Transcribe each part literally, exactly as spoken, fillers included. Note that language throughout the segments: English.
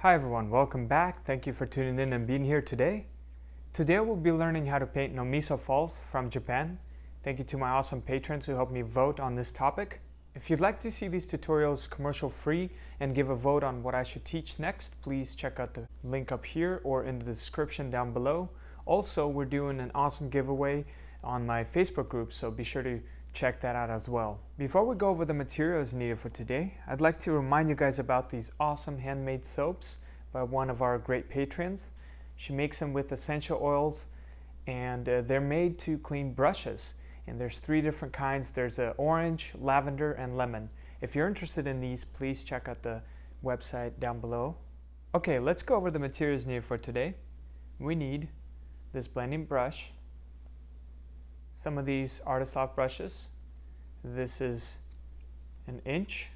Hi everyone, welcome back. Thank you for tuning in and being here today. Today we'll be learning how to paint Nomizo Falls from Japan. Thank you to my awesome patrons who helped me vote on this topic. If you'd like to see these tutorials commercial free and give a vote on what I should teach next, please check out the link up here or in the description down below. Also, we're doing an awesome giveaway on my Facebook group, so be sure to check that out as well. Before we go over the materials needed for today, I'd like to remind you guys about these awesome handmade soaps by one of our great patrons. She makes them with essential oils and uh, they're made to clean brushes. And there's three different kinds. There's a orange, lavender, and lemon. If you're interested in these, please check out the website down below. Okay, let's go over the materials needed for today. We need this blending brush, some of these Artist Loft brushes. This is an inch.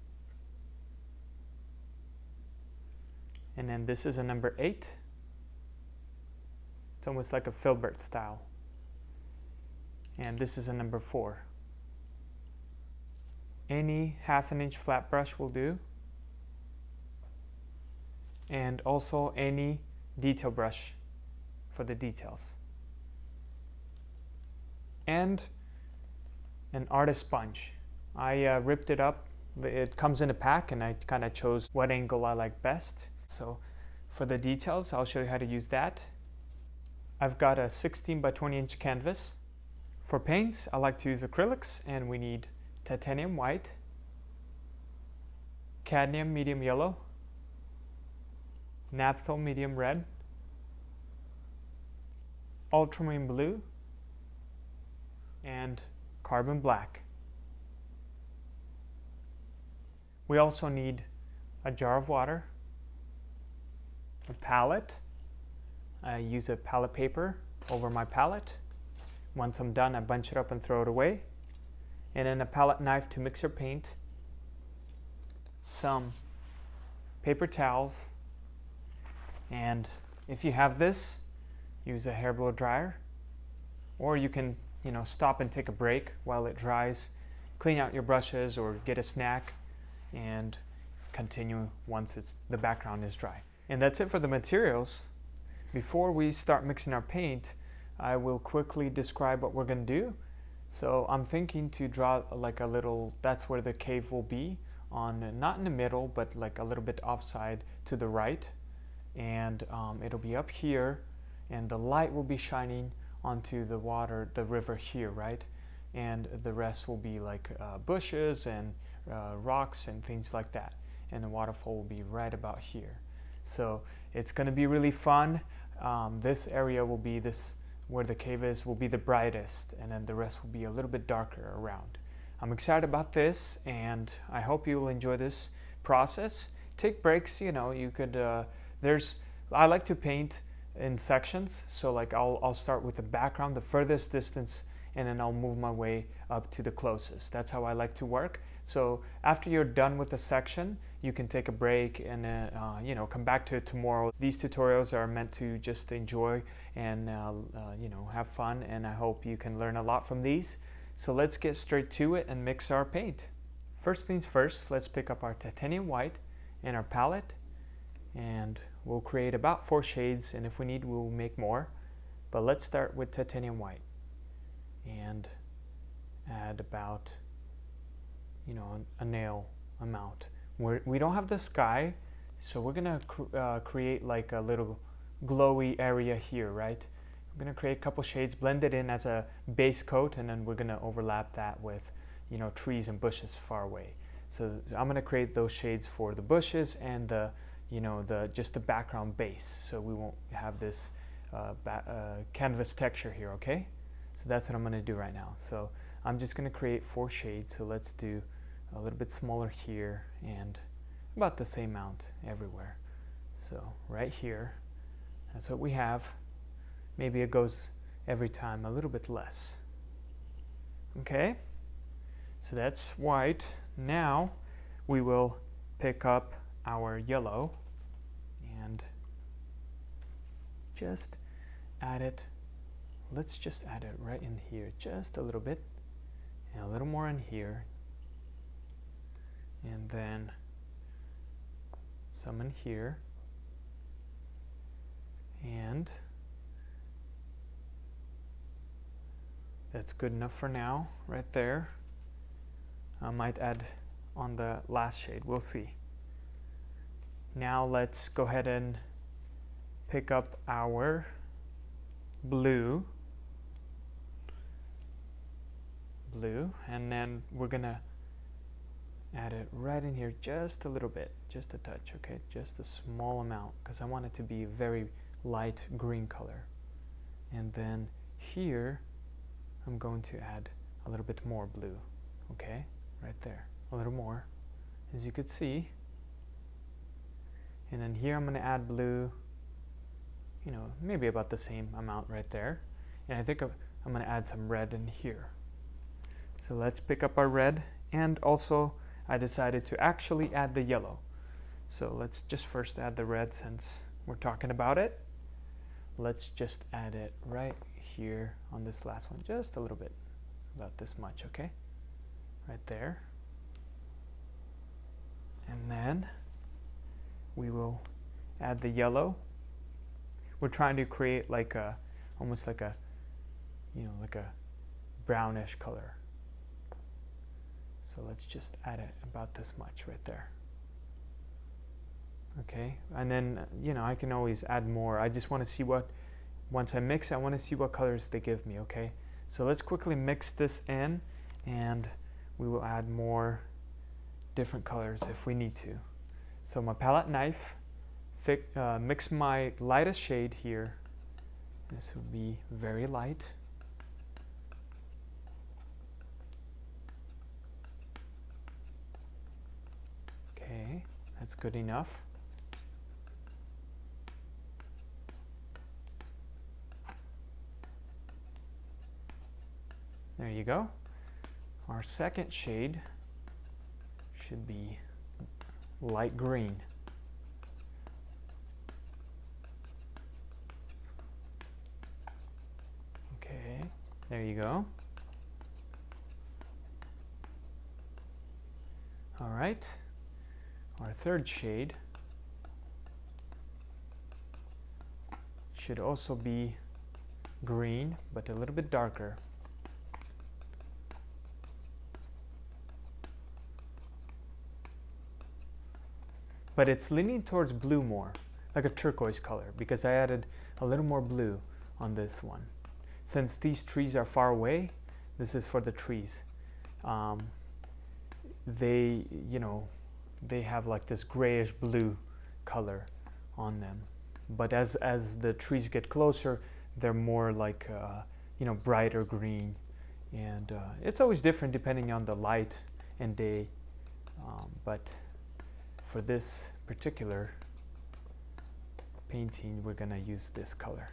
And then this is a number eight. It's almost like a filbert style. And this is a number four. Any half an inch flat brush will do. And also any detail brush for the details. And an artist sponge. I uh, ripped it up. It comes in a pack and I kind of chose what angle I like best. So for the details, I'll show you how to use that. I've got a sixteen by twenty inch canvas. For paints, I like to use acrylics, and we need titanium white, cadmium medium yellow, naphthol medium red, ultramarine blue, and carbon black. We also need a jar of water, a palette. I use a palette paper over my palette. Once I'm done, I bunch it up and throw it away. And then a palette knife to mix your paint, some paper towels, and if you have this, use a hair blow dryer, or you can you know, stop and take a break while it dries, clean out your brushes or get a snack, and continue once it's, the background is dry. And that's it for the materials. Before we start mixing our paint, I will quickly describe what we're going to do. So I'm thinking to draw like a little, that's where the cave will be, on not in the middle, but like a little bit offside to the right. And um, it'll be up here, and the light will be shining onto the water, the river here, right? And the rest will be like uh, bushes and uh, rocks and things like that. And the waterfall will be right about here. So it's going to be really fun. Um, this area will be this, where the cave is, will be the brightest, and then the rest will be a little bit darker around. I'm excited about this, and I hope you'll enjoy this process. Take breaks, you know, you could, uh, there's, I like to paint in sections, so like I'll, I'll start with the background, the furthest distance, and then I'll move my way up to the closest. That's how I like to work. So after you're done with a section, you can take a break and uh, uh, you know, come back to it tomorrow. These tutorials are meant to just enjoy and uh, uh, you know, have fun, and I hope you can learn a lot from these. So let's get straight to it and mix our paint. First things first, let's pick up our titanium white and our palette, and we'll create about four shades, and if we need, we'll make more. But let's start with titanium white and add about, you know, a nail amount. We're, we don't have the sky, so we're gonna cr uh, create like a little glowy area here, right? We're gonna create a couple shades, blend it in as a base coat, and then we're gonna overlap that with, you know, trees and bushes far away. So I'm gonna create those shades for the bushes and the, you know, the just the background base, so we won't have this uh, uh, canvas texture here, okay? So that's what I'm gonna do right now. So I'm just gonna create four shades, so let's do a little bit smaller here and about the same amount everywhere. So right here, that's what we have. Maybe it goes every time a little bit less. Okay, so that's white. Now we will pick up our yellow and just add it. Let's just add it right in here, just a little bit, and a little more in here, and then some in here, And that's good enough for now, right there. I might add on the last shade, we'll see. Now let's go ahead and pick up our blue. Blue, and then we're gonna add it right in here just a little bit, just a touch, okay? Just a small amount, because I want it to be a very light green color. And then here, I'm going to add a little bit more blue, okay? Right there, a little more, as you could see. And then here I'm gonna add blue, you know, maybe about the same amount right there. And I think I'm gonna add some red in here. So let's pick up our red, and also I decided to actually add the yellow. So let's just first add the red since we're talking about it. Let's just add it right here on this last one, just a little bit, about this much, okay? Right there. And then we will add the yellow. We're trying to create like a, almost like a, you know, like a brownish color. So let's just add it about this much right there. Okay, and then, you know, I can always add more. I just want to see what, once I mix, I want to see what colors they give me, okay? So let's quickly mix this in, and we will add more different colors if we need to. So my palette knife, thick, uh, mix my lightest shade here. This will be very light. Okay, that's good enough. There you go. Our second shade should be light green. Okay, there you go. All right. Our third shade should also be green, but a little bit darker. But it's leaning towards blue more, like a turquoise color, because I added a little more blue on this one. Since these trees are far away, this is for the trees. Um, they, you know, they have like this grayish blue color on them. But as, as the trees get closer, they're more like, uh, you know, brighter green. And uh, it's always different depending on the light and day. Um, but for this particular painting, we're gonna use this color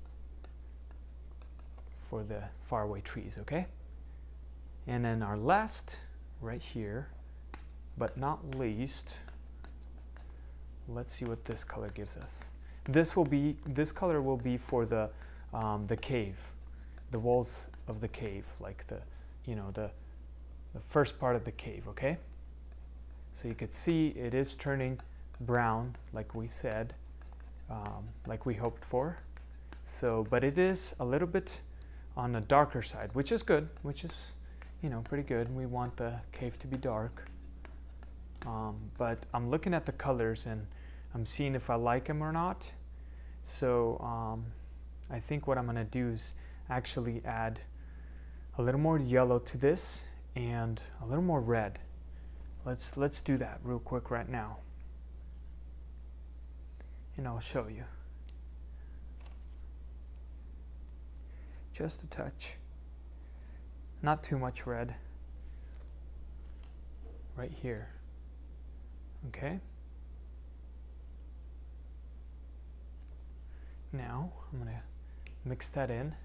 for the faraway trees, okay? And then our last, right here, but not least, let's see what this color gives us. This will be, this color will be for the um, the cave, the walls of the cave, like the, you know, the the first part of the cave, okay? So you could see it is turning brown, like we said, um, like we hoped for. So, but it is a little bit on the darker side, which is good, which is, you know, pretty good. We want the cave to be dark. Um, but I'm looking at the colors and I'm seeing if I like them or not. So um, I think what I'm gonna do is actually add a little more yellow to this and a little more red. Let's, let's do that real quick right now. And I'll show you. Just a touch. Not too much red. Right here. Okay. Now I'm going to mix that in.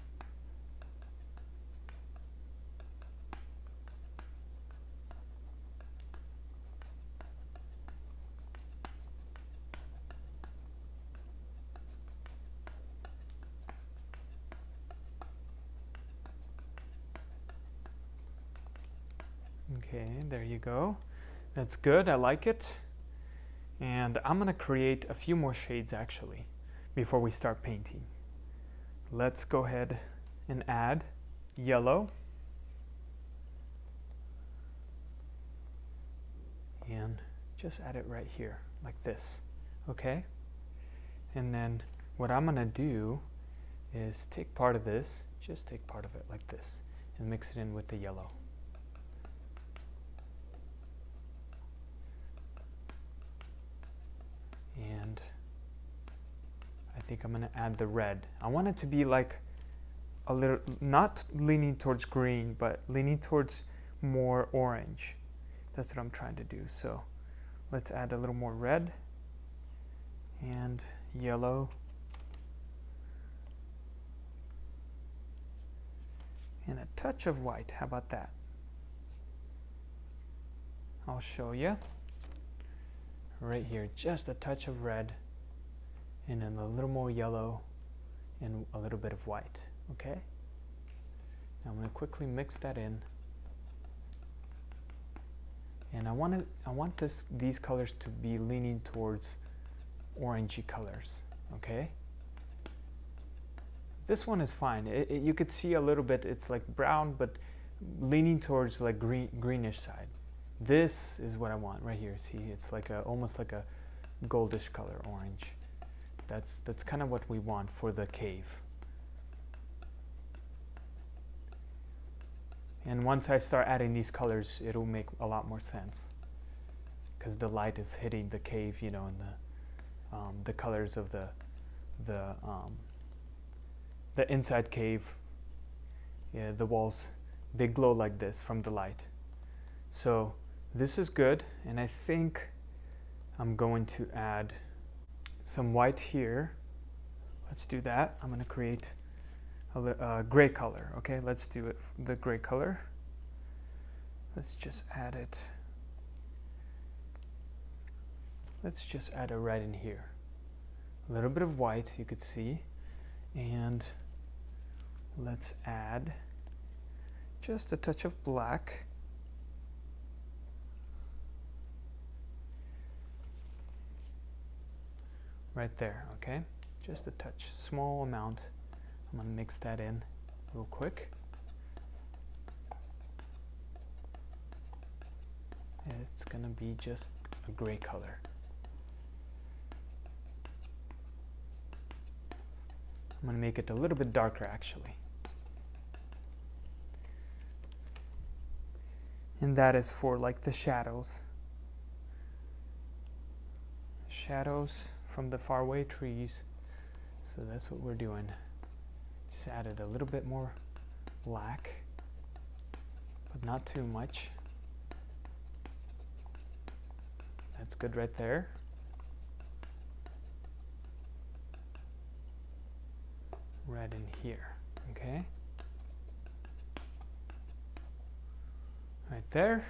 Okay, there you go. That's good, I like it. And I'm gonna create a few more shades actually, before we start painting. Let's go ahead and add yellow. And just add it right here, like this, okay? And then what I'm gonna do is take part of this, just take part of it like this, and mix it in with the yellow. And I think I'm gonna add the red. I want it to be like a little, not leaning towards green, but leaning towards more orange. That's what I'm trying to do. So let's add a little more red and yellow. And a touch of white. How about that? I'll show you. Right here, just a touch of red and then a little more yellow and a little bit of white. Okay? Now I'm going to quickly mix that in. And I want to, I want this, these colors to be leaning towards orangey colors, okay? This one is fine. It, it, you could see a little bit, it's like brown, but leaning towards like green, greenish side. This is what I want right here. See, it's like a, almost like a goldish color, orange. That's, that's kind of what we want for the cave. And once I start adding these colors, it'll make a lot more sense because the light is hitting the cave, you know, and the um, the colors of the the um, the inside cave. Yeah, the walls, they glow like this from the light. So this is good, and I think I'm going to add some white here. Let's do that. I'm going to create a uh, gray color. Okay, let's do it. The gray color. Let's just add it. Let's just add a red in here. A little bit of white, you could see, and let's add just a touch of black. Right there. Okay, just a touch, small amount. I'm going to mix that in real quick. It's going to be just a gray color. I'm going to make it a little bit darker actually. And that is for like the shadows. Shadows from the faraway trees. So that's what we're doing. Just added a little bit more black, but not too much. That's good right there. Red in here, okay? Right there.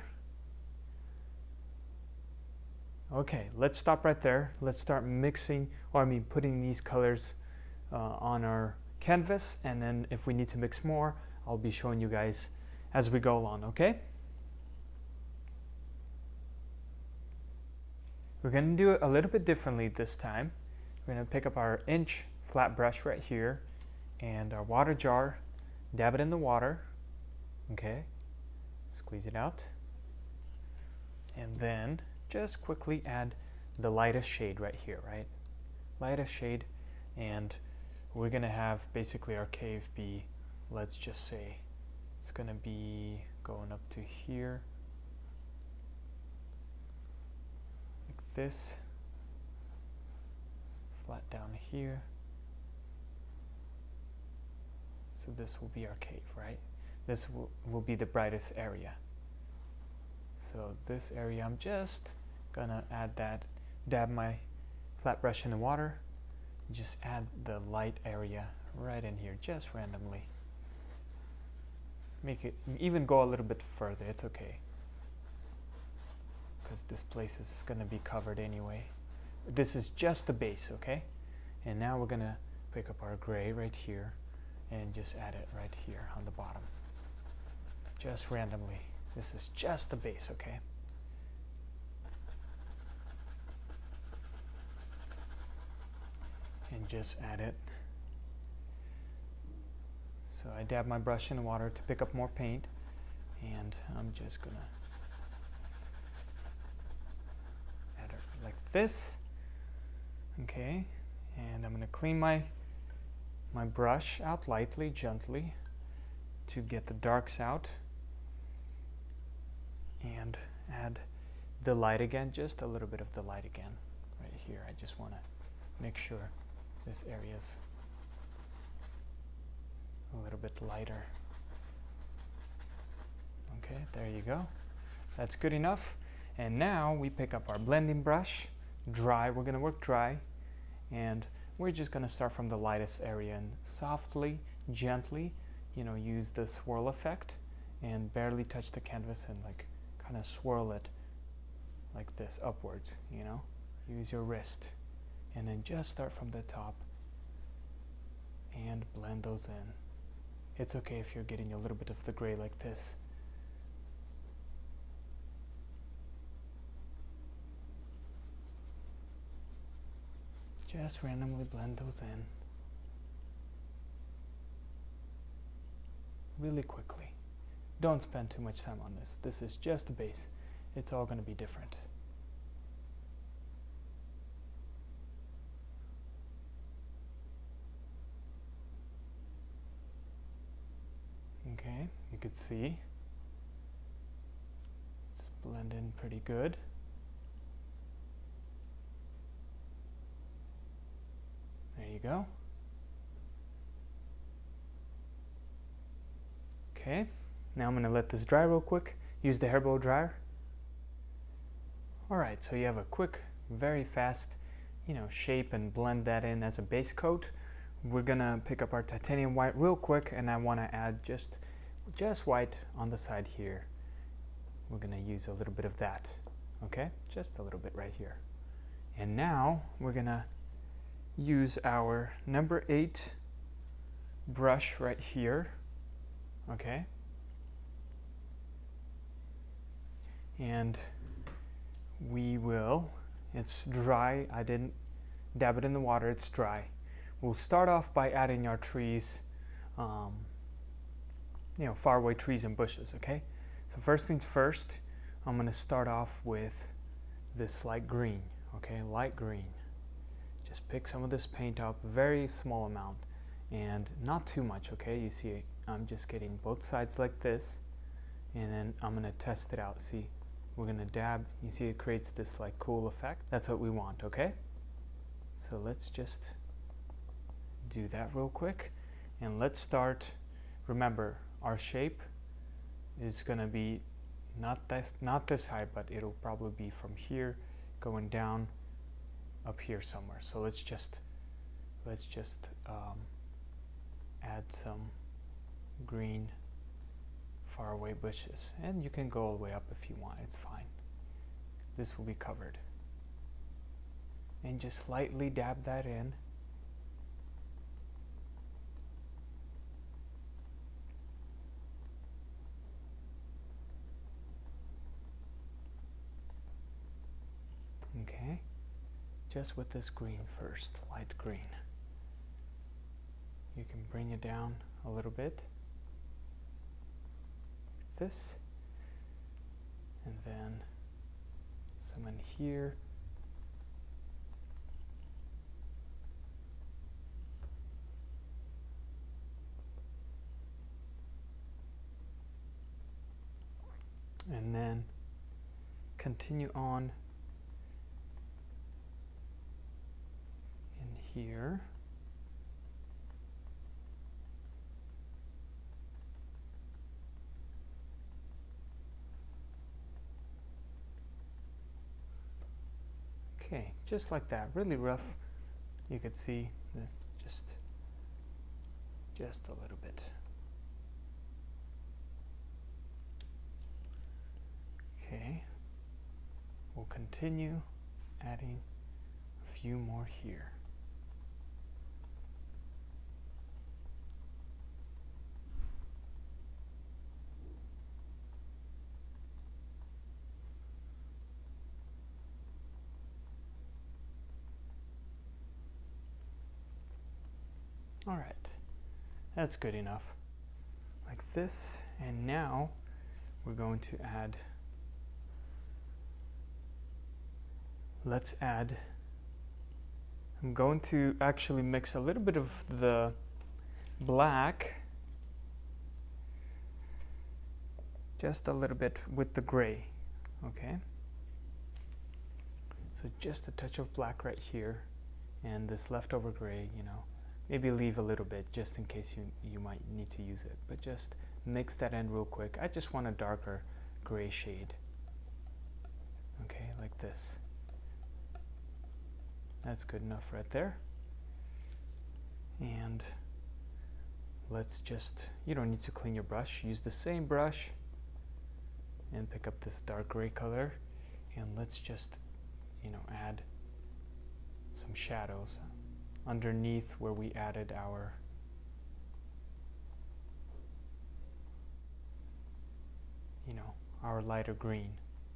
Okay, let's stop right there. Let's start mixing, or I mean putting these colors uh, on our canvas, and then if we need to mix more, I'll be showing you guys as we go along, okay? We're going to do it a little bit differently this time. We're going to pick up our inch flat brush right here and our water jar, dab it in the water, okay? Squeeze it out. And then just quickly add the lightest shade right here, right? Lightest shade, and we're gonna have basically our cave be, let's just say, it's gonna be going up to here, like this, flat down here. So this will be our cave, right? This will, will be the brightest area. So this area, I'm just gonna add that, dab my flat brush in the water, just add the light area right in here, just randomly. Make it, even go a little bit further, it's okay. Because this place is gonna be covered anyway. This is just the base, okay? And now we're gonna pick up our gray right here and just add it right here on the bottom. Just randomly. This is just the base, okay? And and just add it. So I dab my brush in the water to pick up more paint, and I'm just gonna add it like this. Okay, and I'm gonna clean my my brush out lightly, gently, to get the darks out, and add the light again, just a little bit of the light again right here. I just want to make sure this area's a little bit lighter. Okay, there you go. That's good enough. And now we pick up our blending brush, dry. We're going to work dry, and we're just going to start from the lightest area and softly, gently, you know, use the swirl effect and barely touch the canvas and like kind of swirl it like this upwards, you know. Use your wrist and then just start from the top and blend those in. It's okay if you're getting a little bit of the gray like this. Just randomly blend those in really quickly. Don't spend too much time on this. This is just the base. It's all going to be different. Okay, you could see it's blending pretty good. There you go. Okay, now I'm going to let this dry real quick. Use the hair blow dryer. Alright, so you have a quick, very fast, you know, shape and blend that in as a base coat. We're going to pick up our titanium white real quick, and I want to add just, just white on the side here. We're going to use a little bit of that, okay? Just a little bit right here. And now we're going to use our number eight brush right here, okay? And we will, it's dry, I didn't dab it in the water, it's dry. We'll start off by adding our trees, um, you know, faraway trees and bushes, okay? So first things first, I'm going to start off with this light green, okay? Light green. Just pick some of this paint up, very small amount, and not too much, okay? You see, I'm just getting both sides like this, and then I'm going to test it out. See, we're going to dab. You see it creates this like cool effect. That's what we want, okay? So let's just do that real quick, and let's start. Remember, our shape is going to be not this, not this high, but it'll probably be from here going down up here somewhere. So let's just let's just um, add some green faraway bushes, and you can go all the way up if you want. It's fine. This will be covered, and just lightly dab that in. Okay, just with this green first, light green. You can bring it down a little bit, like this, and then some in here. And then continue on in here. Okay, just like that, really rough. You could see this, just just a little bit. Okay, we'll continue adding a few more here. All right, that's good enough. Like this, and now we're going to add, let's add, I'm going to actually mix a little bit of the black, just a little bit with the gray, okay? So just a touch of black right here, and this leftover gray, you know, maybe leave a little bit just in case you, you might need to use it, but just mix that in real quick. I just want a darker gray shade, okay, like this. That's good enough right there. And let's just, you don't need to clean your brush, use the same brush and pick up this dark gray color, and let's just, you know, add some shadows underneath where we added our you know, our lighter green.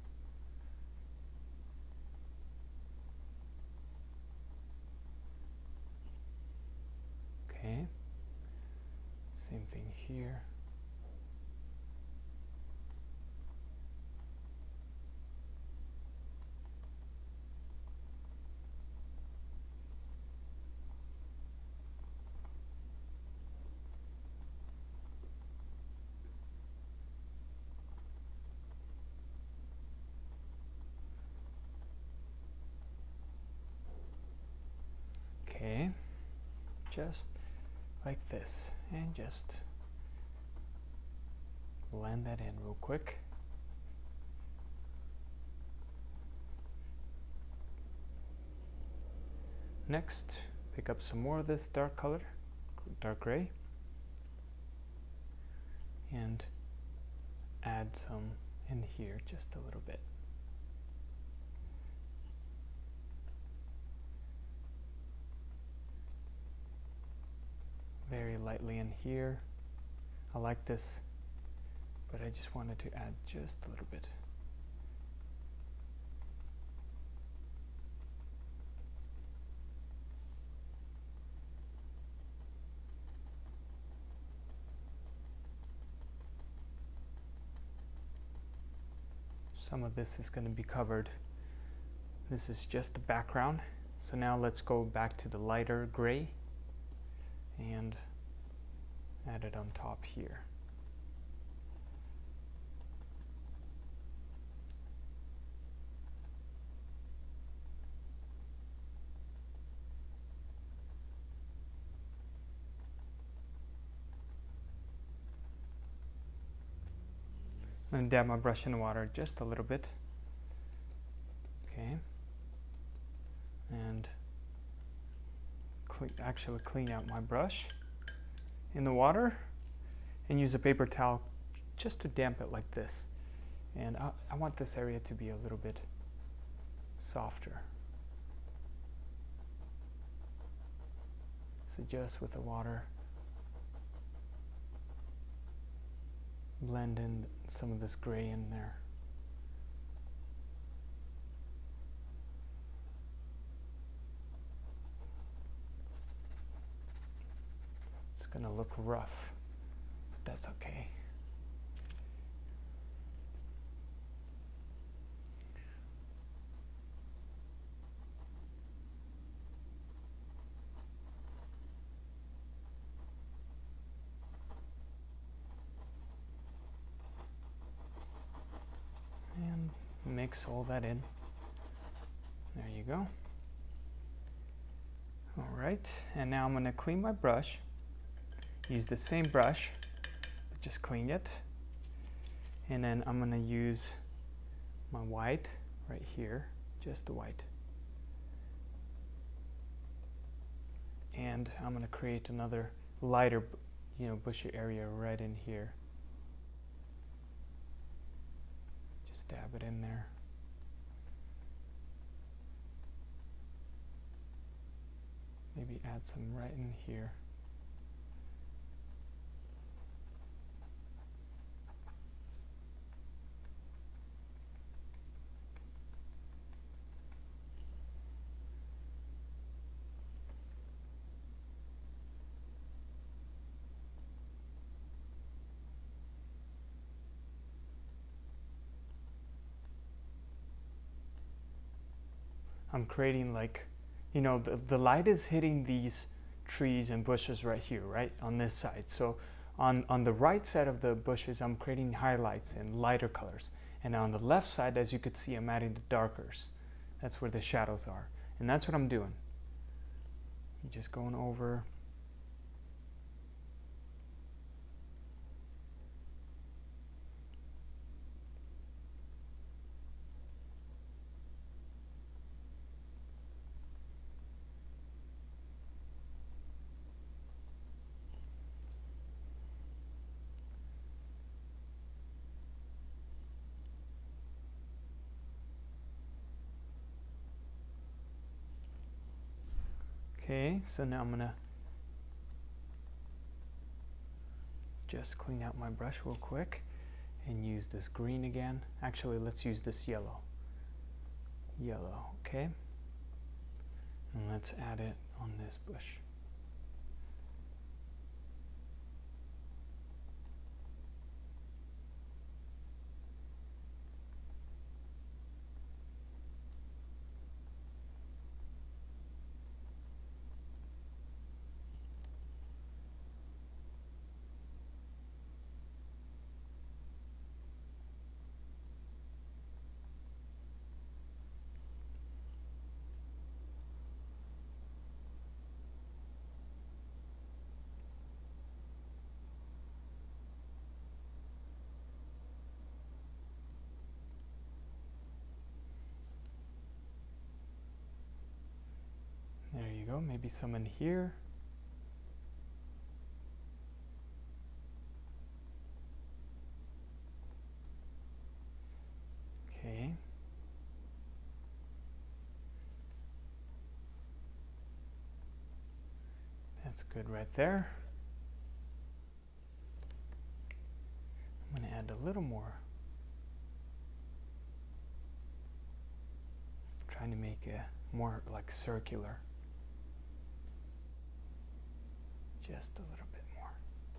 Okay, same thing here. Okay, just like this, and just blend that in real quick. Next, pick up some more of this dark color, dark gray, and add some in here just a little bit. Very lightly in here. I like this, but I just wanted to add just a little bit. Some of this is going to be covered. This is just the background. So now let's go back to the lighter gray and add it on top here. And dab my brush in the water just a little bit. Okay. And cle- actually clean out my brush in the water and use a paper towel just to damp it like this. And I, I want this area to be a little bit softer. So just with the water, blend in some of this gray in there. It's gonna look rough, but that's okay. And mix all that in. There you go. All right, and now I'm gonna clean my brush. Use the same brush, but just clean it. And then I'm gonna use my white right here, just the white. And I'm gonna create another lighter, you know, bushy area right in here. Just dab it in there. Maybe add some right in here. I'm creating like, you know, the, the light is hitting these trees and bushes right here, right, on this side. So on, on the right side of the bushes, I'm creating highlights and lighter colors. And on the left side, as you could see, I'm adding the darkers. That's where the shadows are. And that's what I'm doing. I'm just going over. Okay, so now I'm gonna just clean out my brush real quick and use this green again. Actually, let's use this yellow. Yellow, okay? And let's add it on this bush. There you go, maybe some in here. Okay. That's good right there. I'm going to add a little more. I'm trying to make it more like circular. Just a little bit more.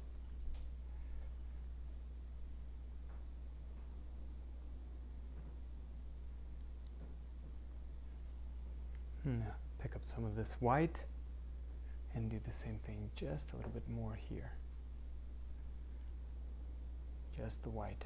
Now pick up some of this white and do the same thing, just a little bit more here. Just the white.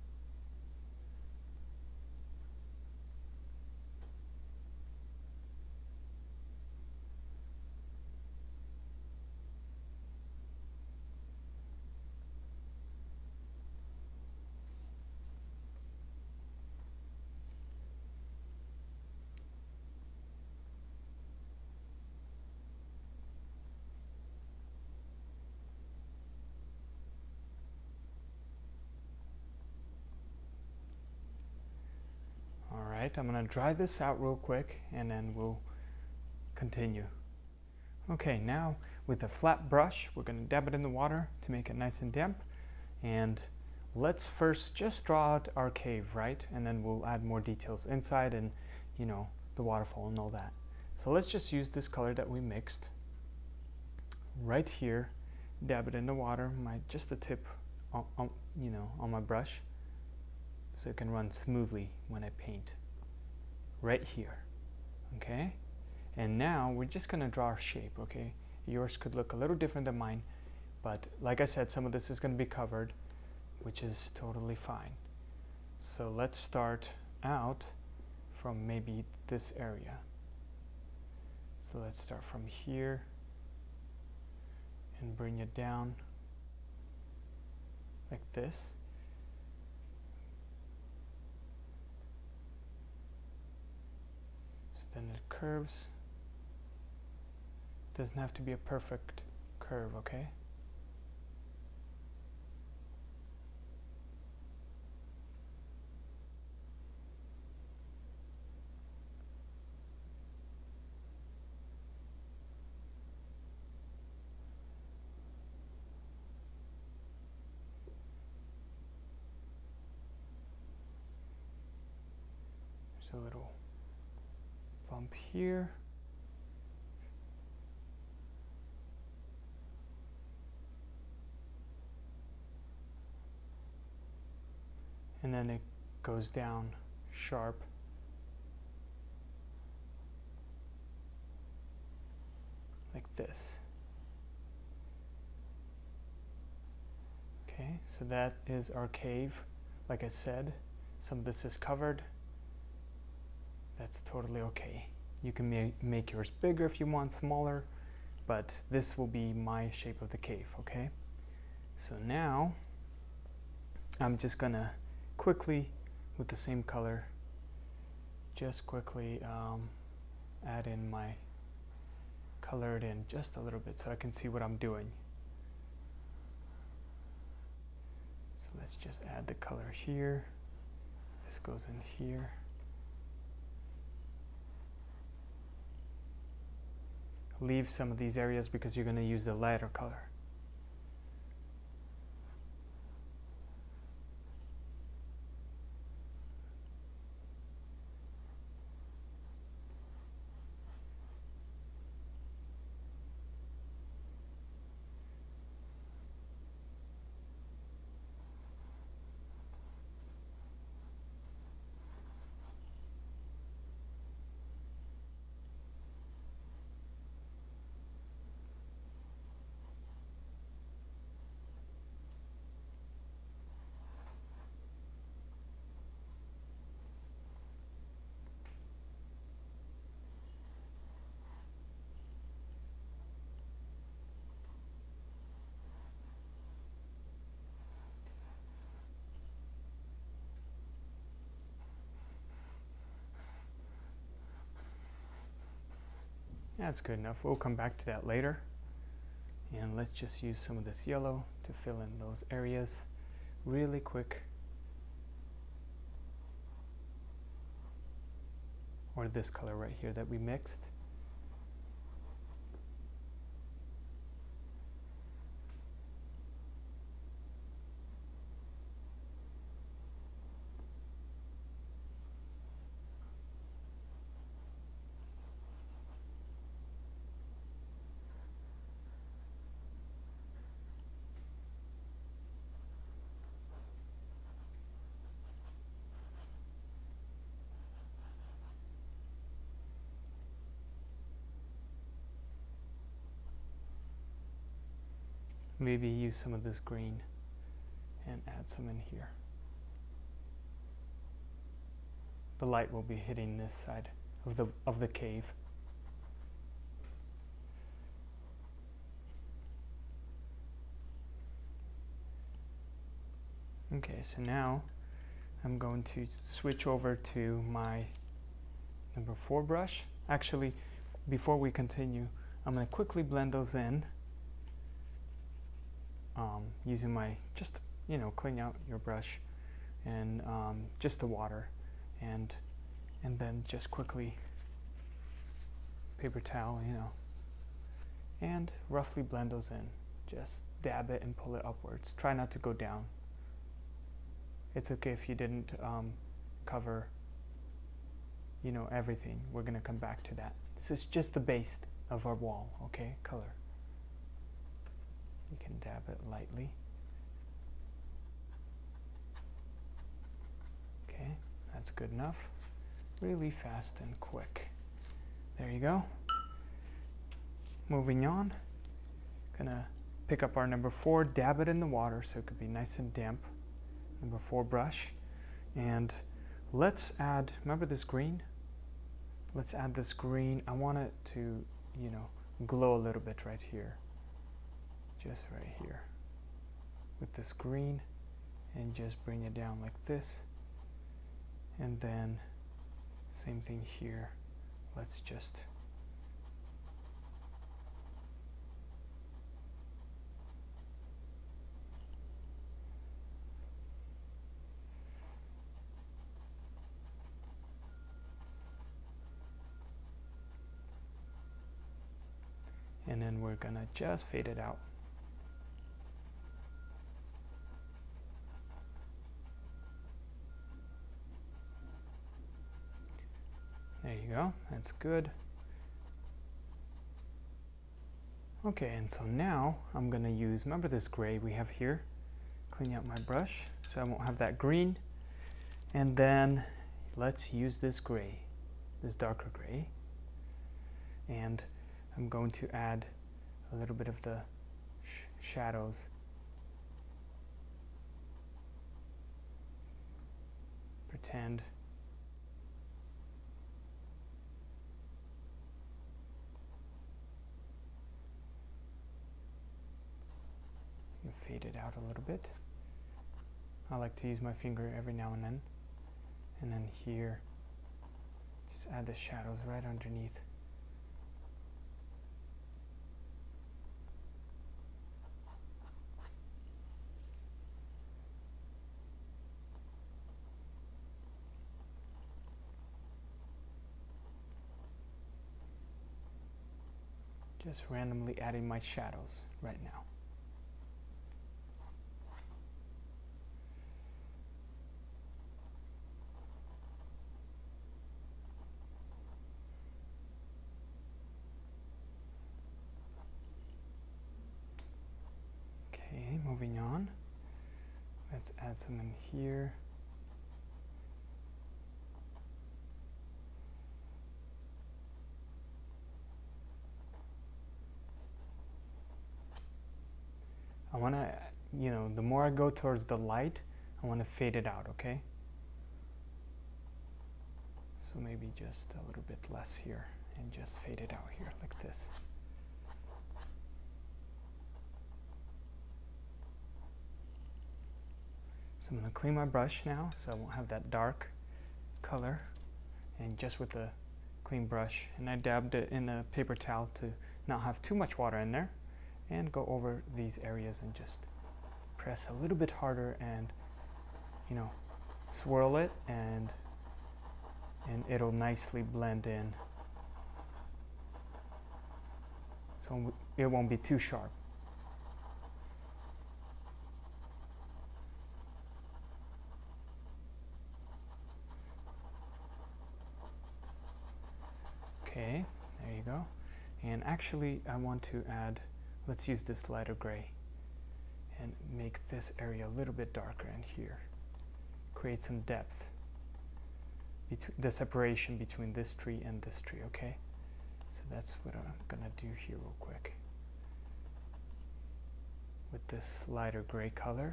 Alright, I'm going to dry this out real quick and then we'll continue. Okay, now with a flat brush, we're going to dab it in the water to make it nice and damp. And let's first just draw out our cave, right? And then we'll add more details inside and, you know, the waterfall and all that. So let's just use this color that we mixed right here, dab it in the water, my just the tip, on, on, you know, on my brush, so it can run smoothly when I paint. Right here, okay? And now we're just gonna draw our shape, okay? Yours could look a little different than mine, but like I said, some of this is gonna be covered, which is totally fine. So let's start out from maybe this area. So let's start from here and bring it down like this. So then it curves. Doesn't have to be a perfect curve, okay? There's a little bump here. And then it goes down sharp. this. Okay, so that is our cave. Like I said, some of this is covered. That's totally okay. You can ma make yours bigger if you want, smaller, but this will be my shape of the cave, okay? So now, I'm just gonna quickly, with the same color, just quickly um, add in my, color it in just a little bit so I can see what I'm doing. So let's just add the color here. This goes in here. Leave some of these areas because you're going to use the lighter color. That's good enough. We'll come back to that later. And let's just use some of this yellow to fill in those areas really quick. Or this color right here that we mixed. Maybe use some of this green and add some in here. The light will be hitting this side of the of the cave. Okay, so now I'm going to switch over to my number four brush. Actually, before we continue, I'm going to quickly blend those in. Um, using my, just, you know, clean out your brush and um, just the water, and and then just quickly paper towel, you know, and roughly blend those in. Just dab it and pull it upwards. Try not to go down. It's okay if you didn't um, cover, you know, everything. We're gonna come back to that. This is just the base of our wall, okay? Color. You can dab it lightly. Okay, that's good enough. Really fast and quick. There you go. Moving on. Gonna pick up our number four, dab it in the water so it could be nice and damp. Number four brush. And let's add, remember this green? Let's add this green. I want it to, you know, glow a little bit right here. Just right here with this green, and just bring it down like this, and then same thing here. Let's just and then we're gonna just fade it out. There you go, that's good. Okay, and so now I'm gonna use, remember this gray we have here? Clean out my brush so I won't have that green. And then let's use this gray, this darker gray. And I'm going to add a little bit of the sh shadows. Pretend. You fade it out a little bit. I like to use my finger every now and then. And then here, just add the shadows right underneath. Just randomly adding my shadows right now. Okay, moving on. Let's add some in here. I want to, you know, the more I go towards the light, I want to fade it out, okay? So maybe just a little bit less here and just fade it out here like this. So I'm going to clean my brush now so I won't have that dark color, and just with a clean brush, and I dabbed it in a paper towel to not have too much water in there, and go over these areas and just press a little bit harder and, you know, swirl it, and and it'll nicely blend in, so it won't be too sharp. Okay, there you go. And actually I want to add, let's use this lighter gray and make this area a little bit darker in here. Create some depth, between the separation between this tree and this tree, okay? So that's what I'm gonna do here real quick. With this lighter gray color.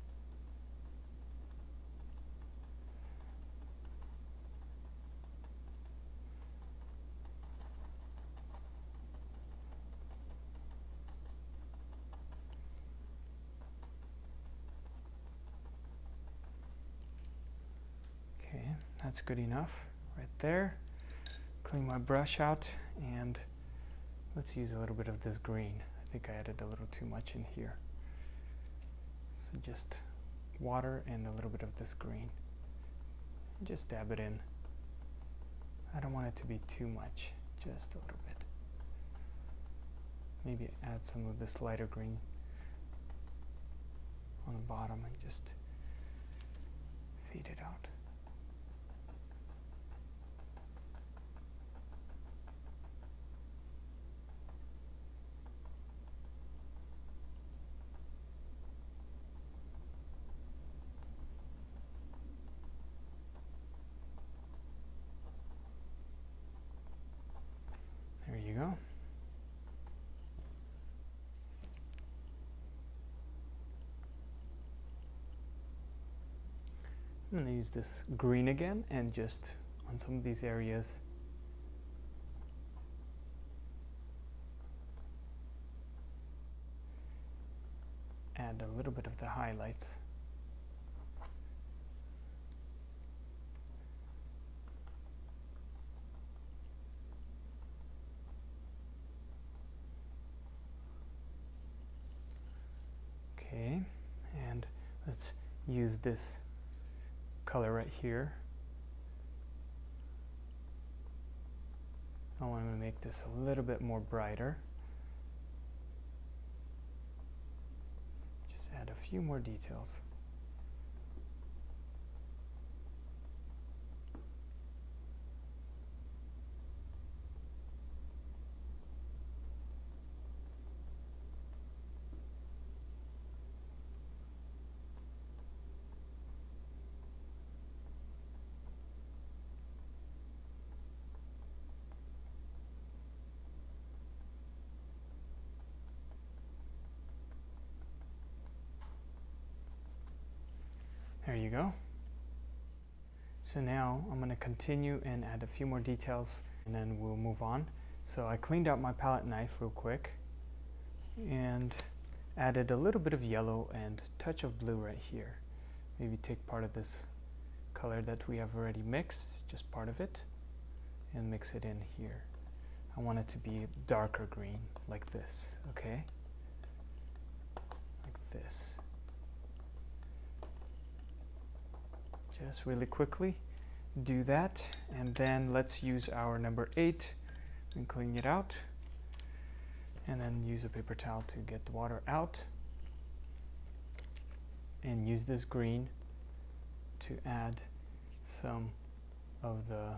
That's good enough right there. Clean my brush out, and let's use a little bit of this green. I think I added a little too much in here. So just water and a little bit of this green. Just dab it in. I don't want it to be too much, just a little bit. Maybe add some of this lighter green on the bottom and just fade it out. There you go. I'm going to use this green again and just on some of these areas add a little bit of the highlights. Okay, and let's use this color right here. I want to make this a little bit more brighter. Just add a few more details. you go. So now I'm going to continue and add a few more details and then we'll move on. So I cleaned out my palette knife real quick and added a little bit of yellow and touch of blue right here. Maybe take part of this color that we have already mixed, just part of it, and mix it in here. I want it to be darker green, like this, okay? Like this. Just really quickly do that, and then let's use our number eight and clean it out, and then use a paper towel to get the water out, and use this green to add some of the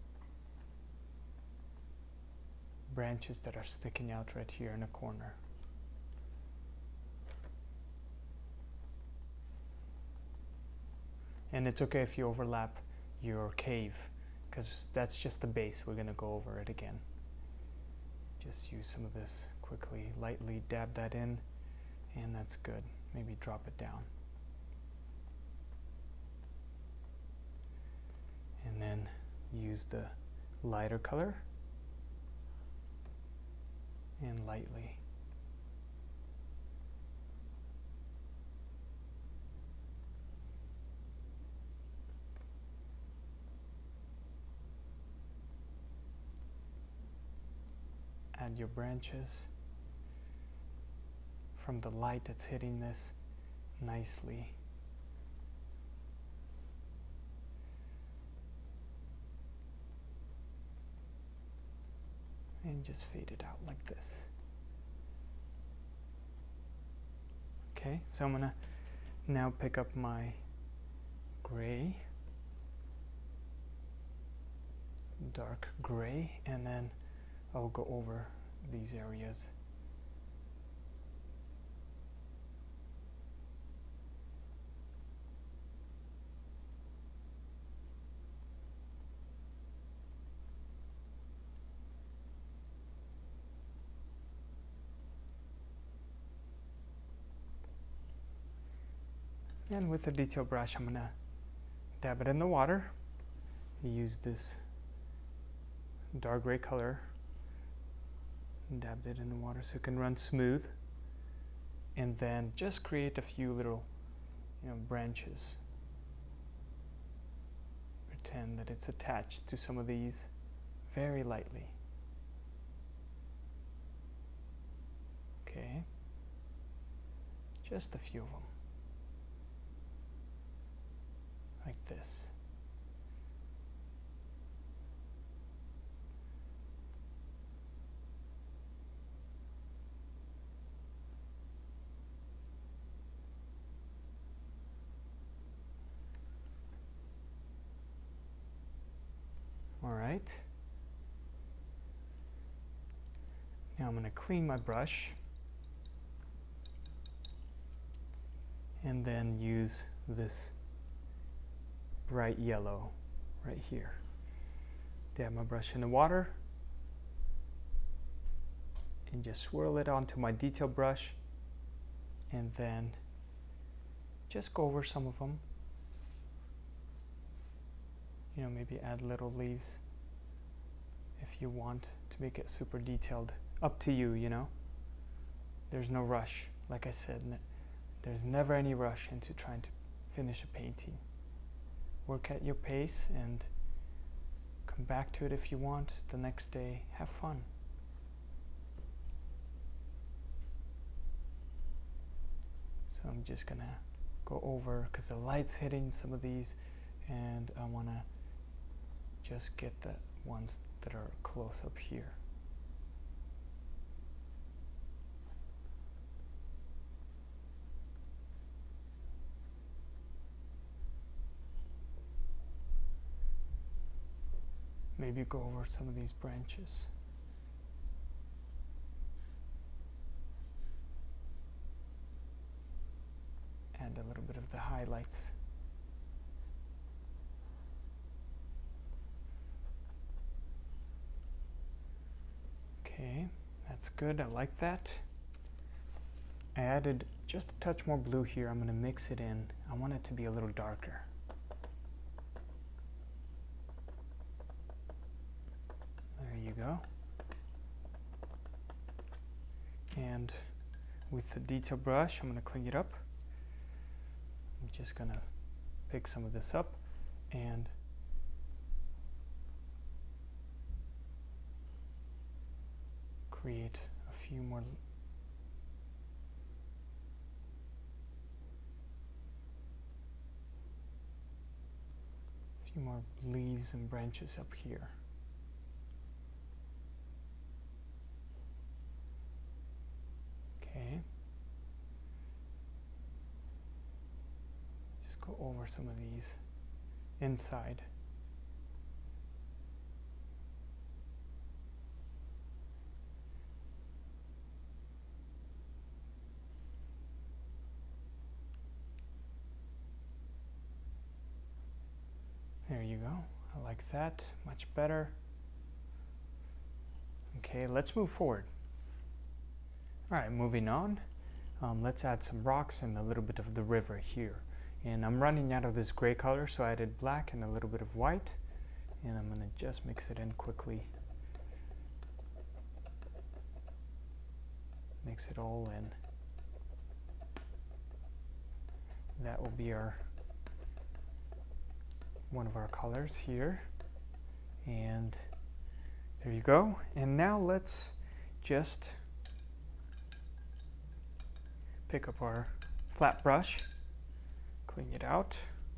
branches that are sticking out right here in the corner. And it's okay if you overlap your cave, because that's just the base. We're going to go over it again. Just use some of this quickly, lightly dab that in, and that's good. Maybe drop it down. And then use the lighter color and lightly. Add your branches from the light that's hitting this nicely. And just fade it out like this. Okay, so I'm gonna now pick up my gray, dark gray, and then I'll go over these areas. And with a detail brush, I'm gonna dab it in the water. Use this dark gray color. Dabbed it in the water so it can run smooth. And then just create a few little, you know, branches. Pretend that it's attached to some of these very lightly. Okay. Just a few of them. Like this. All right. Now I'm going to clean my brush and then use this bright yellow right here. Dab my brush in the water and just swirl it onto my detail brush, and then just go over some of them. You know, maybe add little leaves if you want to make it super detailed. Up to you, you know. There's no rush. Like I said, ne there's never any rush into trying to finish a painting. Work at your pace and come back to it if you want the next day. Have fun. So I'm just gonna go over, because the light's hitting some of these, and I wanna just get the ones that are close up here. Maybe go over some of these branches. And a little bit of the highlights. Okay, that's good. I like that. I added just a touch more blue here. I'm going to mix it in. I want it to be a little darker. There you go. And with the detail brush, I'm going to clean it up. I'm just going to pick some of this up and create a few more few more leaves and branches up here. Okay. Just go over some of these inside. There you go. I like that. Much better. Okay, let's move forward. All right, moving on. Um, let's add some rocks and a little bit of the river here. And I'm running out of this gray color, so I added black and a little bit of white. And I'm going to just mix it in quickly. Mix it all in. That will be our one of our colors here, and there you go. And now let's just pick up our flat brush, clean it out,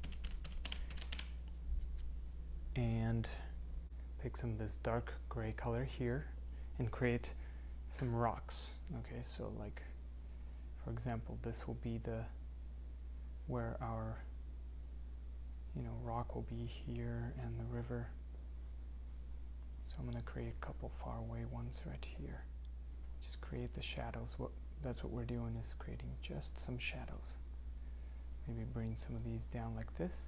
and pick some of this dark gray color here and create some rocks. Okay, so like for example, this will be the where our you know, rock will be here and the river. So I'm going to create a couple far away ones right here. Just create the shadows. What that's what we're doing, is creating just some shadows. Maybe bring some of these down like this.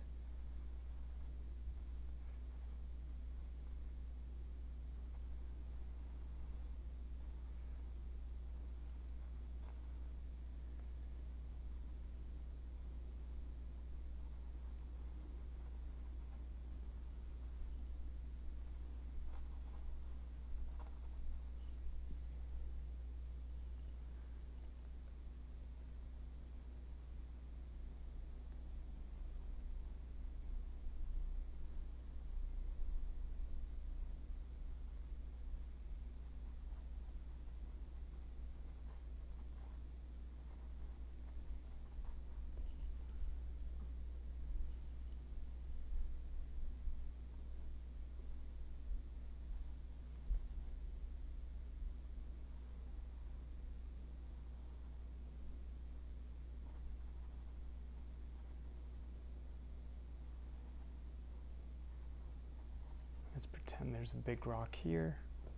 Let's pretend there's a big rock here.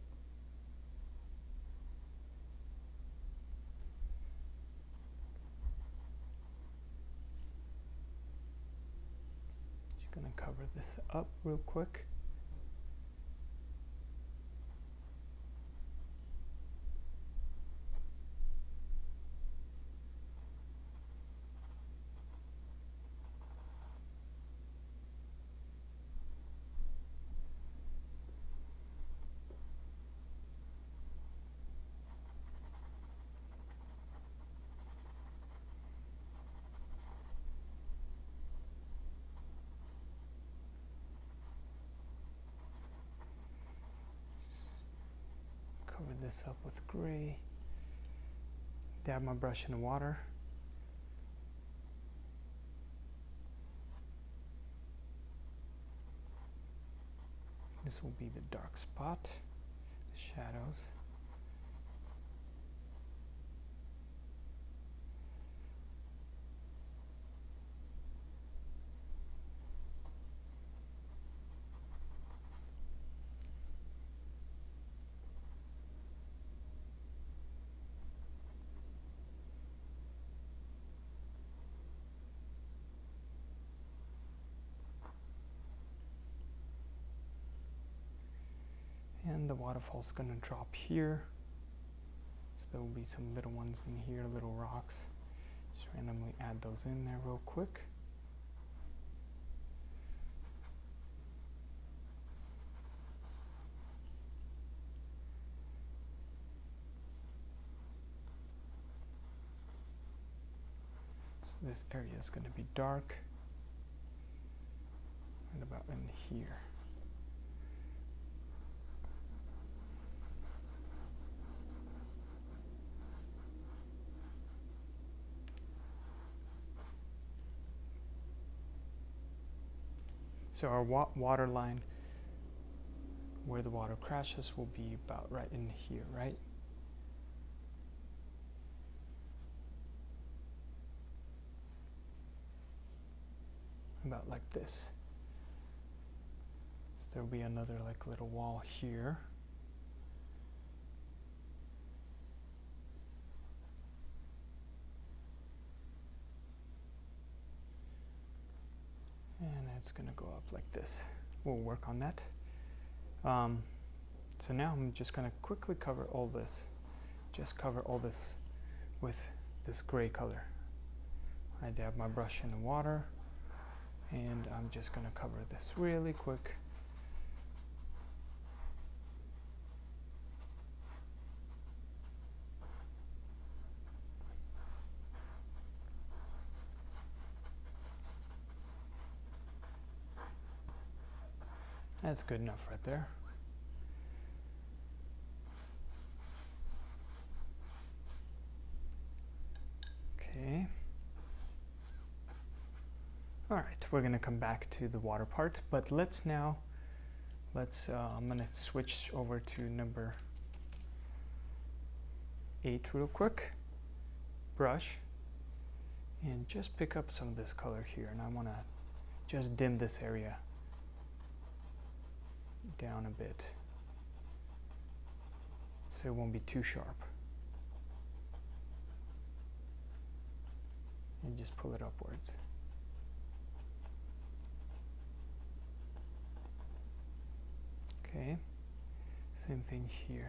Just gonna cover this up real quick. Cover this up with gray. Dab my brush in the water. This will be the dark spot, the shadows. And the waterfall's gonna drop here. So So there will be some little ones in here, little rocks. Just randomly add those in there real quick. So this area is going to be dark. And about in here. So our wa water line, where the water crashes, will be about right in here, right? About like this. So there'll be another like little wall here. And it's going to go up like this. We'll work on that. Um, so now I'm just going to quickly cover all this. Just cover all this with this gray color. I dab my brush in the water, and I'm just going to cover this really quick. That's good enough right there. Okay. All right, we're gonna come back to the water part, but let's now, let's, uh, I'm gonna switch over to number eight real quick. Brush. And just pick up some of this color here, and I wanna just dim this area down a bit so it won't be too sharp, and just pull it upwards. Okay, same thing here.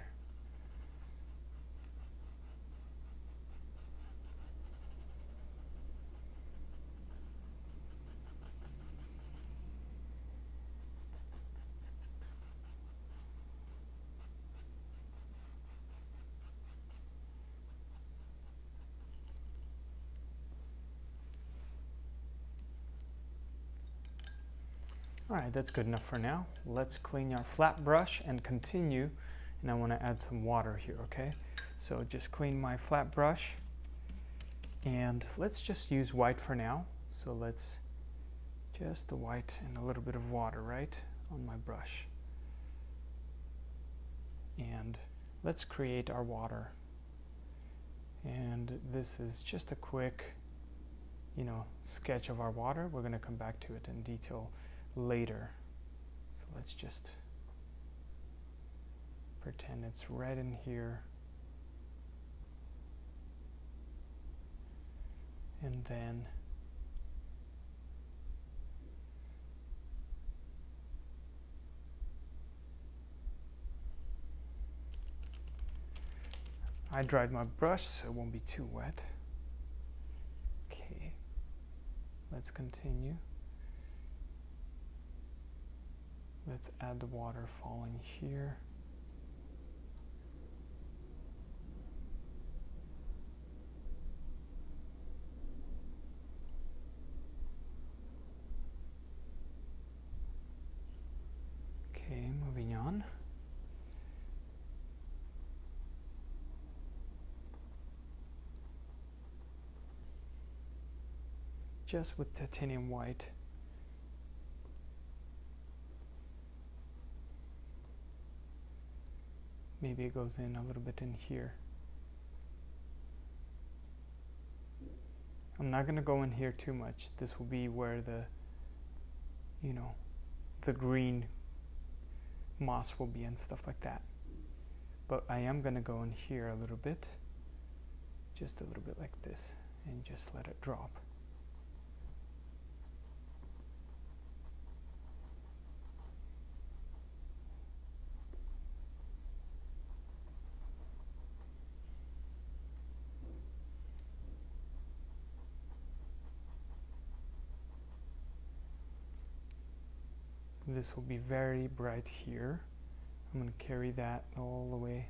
All right, that's good enough for now. Let's clean our flat brush and continue. And I want to add some water here, okay? So just clean my flat brush, and let's just use white for now. So let's just the white and a little bit of water, right, on my brush. And let's create our water. And this is just a quick, you know, sketch of our water. We're going to come back to it in detail later. So let's just pretend it's red in here, and then I dried my brush so it won't be too wet. Okay, let's continue. Let's add the water falling here. Okay, moving on. Just with titanium white. Maybe it goes in a little bit in here. I'm not going to go in here too much. This will be where the, you know, the green moss will be and stuff like that. But I am going to go in here a little bit, just a little bit like this, and just let it drop. This will be very bright here. I'm going to carry that all the way.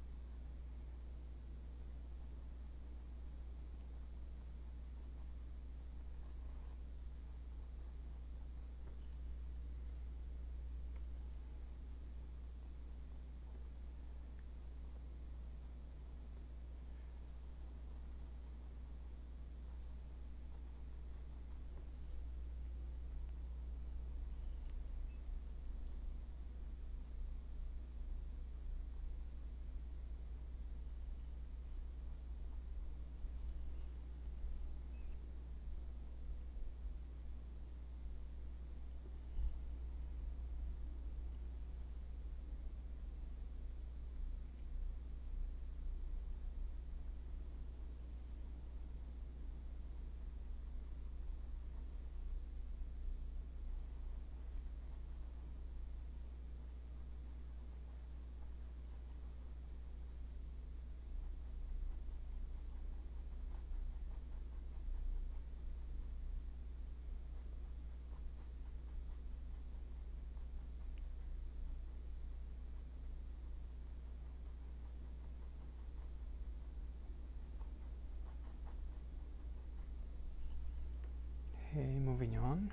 Okay, moving on.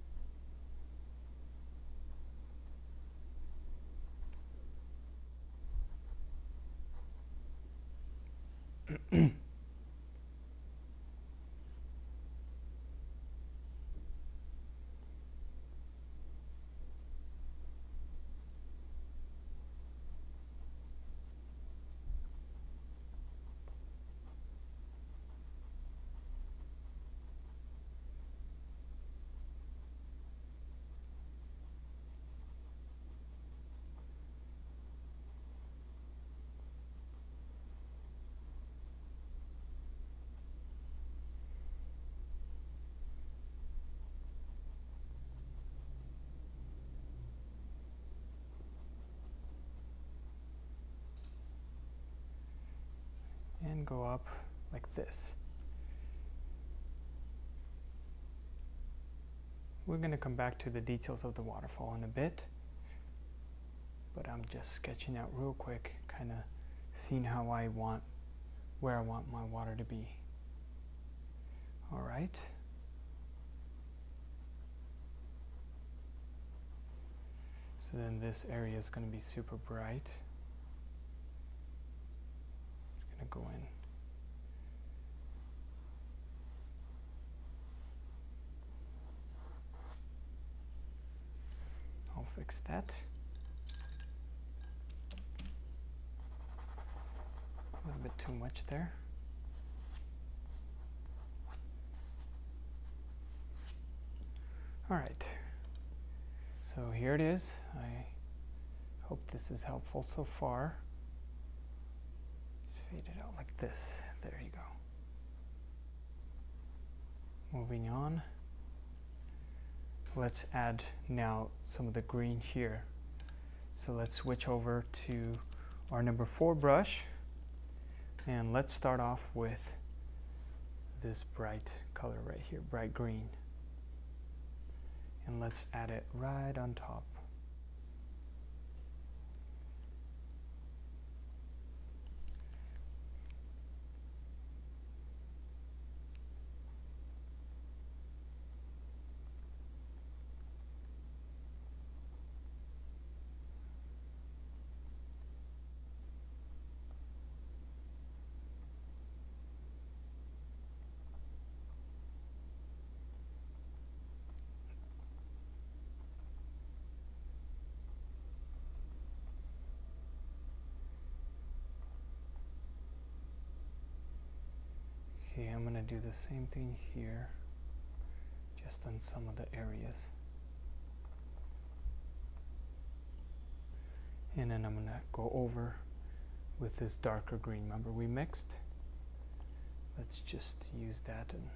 And go up like this. We're going to come back to the details of the waterfall in a bit, but I'm just sketching out real quick, kind of seeing how I want, where I want my water to be. All right. So then this area is going to be super bright. It's going to go in. I'll fix that. A little bit too much there. All right. So here it is. I hope this is helpful so far. Just fade it out like this. There you go. Moving on. Let's add now some of the green here. So let's switch over to our number four brush, and let's start off with this bright color right here, bright green. And let's add it right on top. Okay, I'm going to do the same thing here, just on some of the areas. And then I'm going to go over with this darker green. Remember we mixed? Let's just use that and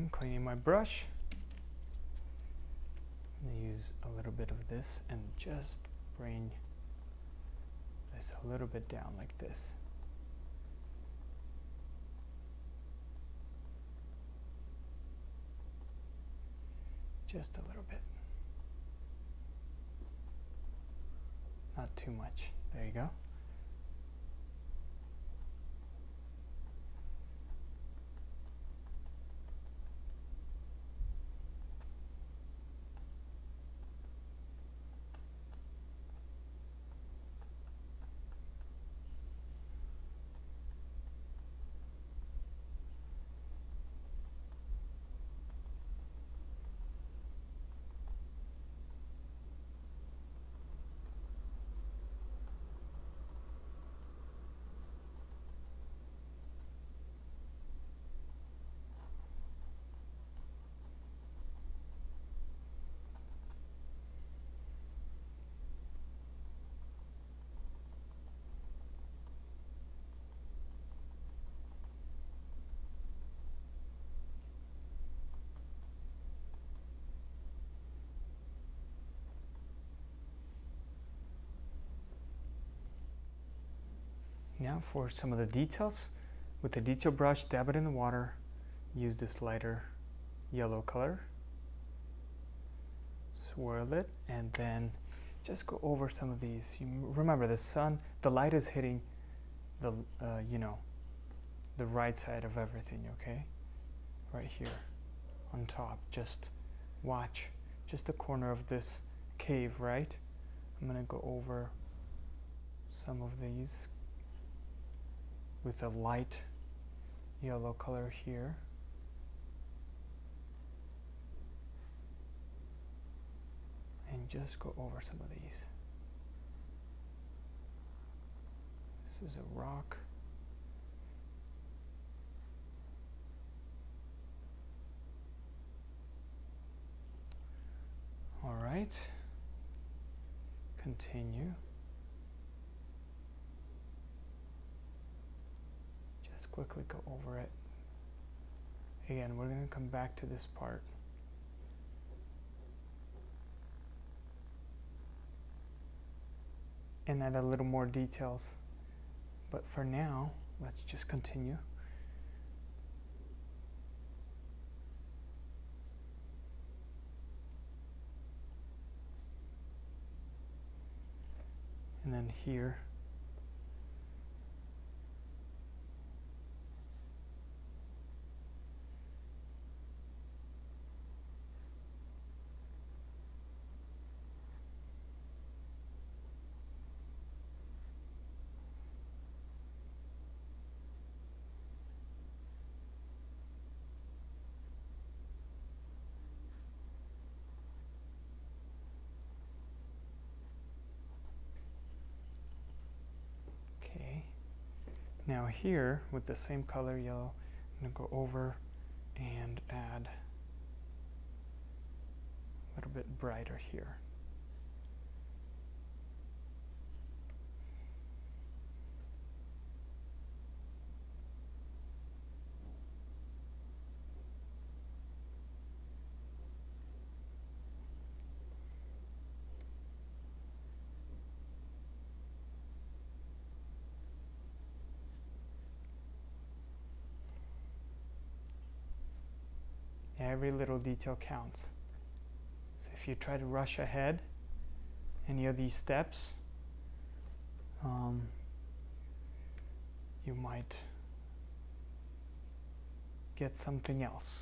I'm cleaning my brush. I'm going to use a little bit of this and just bring this a little bit down like this. Just a little bit. Not too much. There you go. Now for some of the details. With the detail brush, dab it in the water, use this lighter yellow color, swirl it, and then just go over some of these. You remember the sun, the light is hitting the, uh, you know, the right side of everything, okay? Right here on top. Just watch just the corner of this cave, right? I'm gonna go over some of these with a light yellow color here. And just go over some of these. This is a rock. All right. Continue. Quickly go over it. Again, we're going to come back to this part. And add a little more details. But for now, let's just continue. And then here. Now here, with the same color, yellow, I'm going to go over and add a little bit brighter here. Every little detail counts. So if you try to rush ahead any of these steps, um, you might get something else.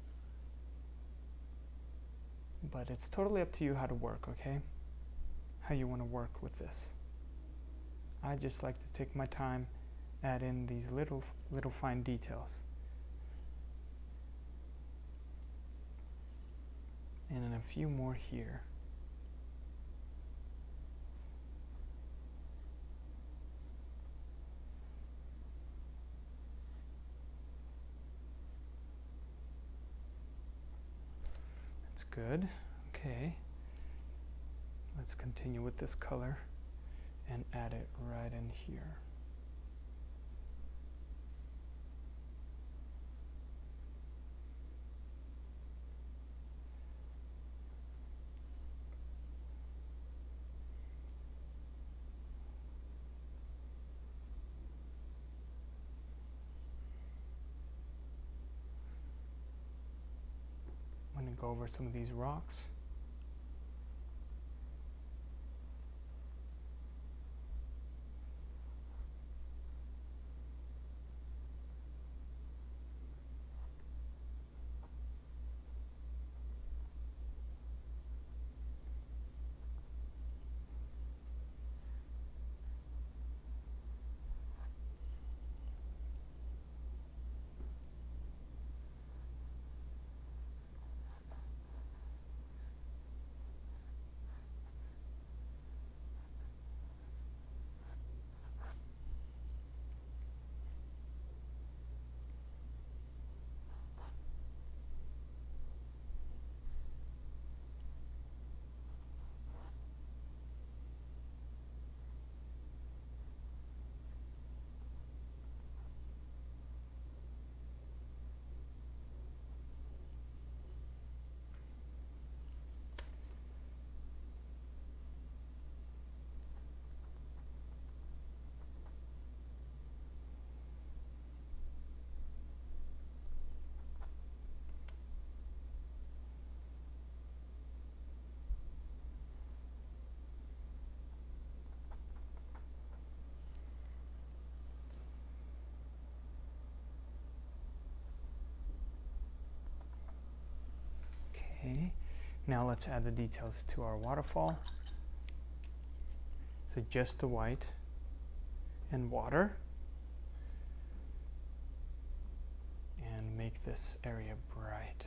But it's totally up to you how to work, okay? How you want to work with this. I just like to take my time, add in these little, little fine details. And then a few more here. That's good. Okay. Let's continue with this color and add it right in here. go over some of these rocks. Okay, now let's add the details to our waterfall. So just the white and water, and make this area bright.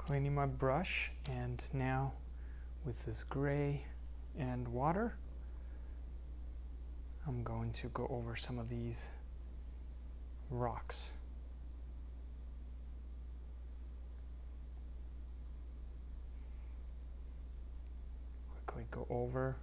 Cleaning my brush, and now with this gray and water, I'm going to go over some of these rocks. Quickly go over.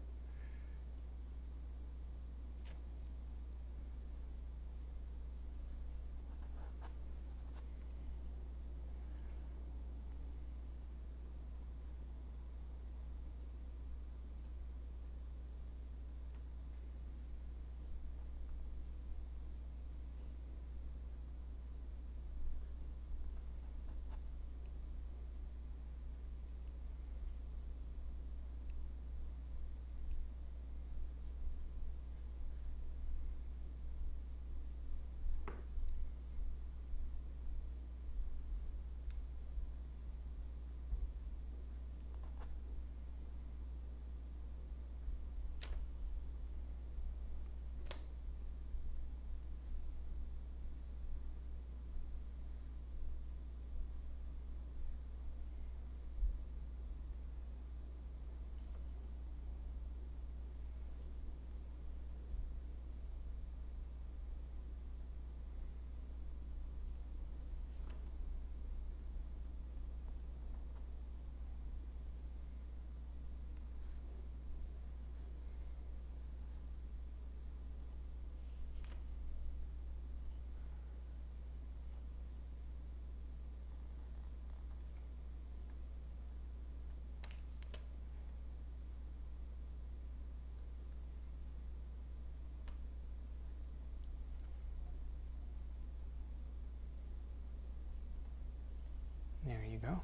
There you go.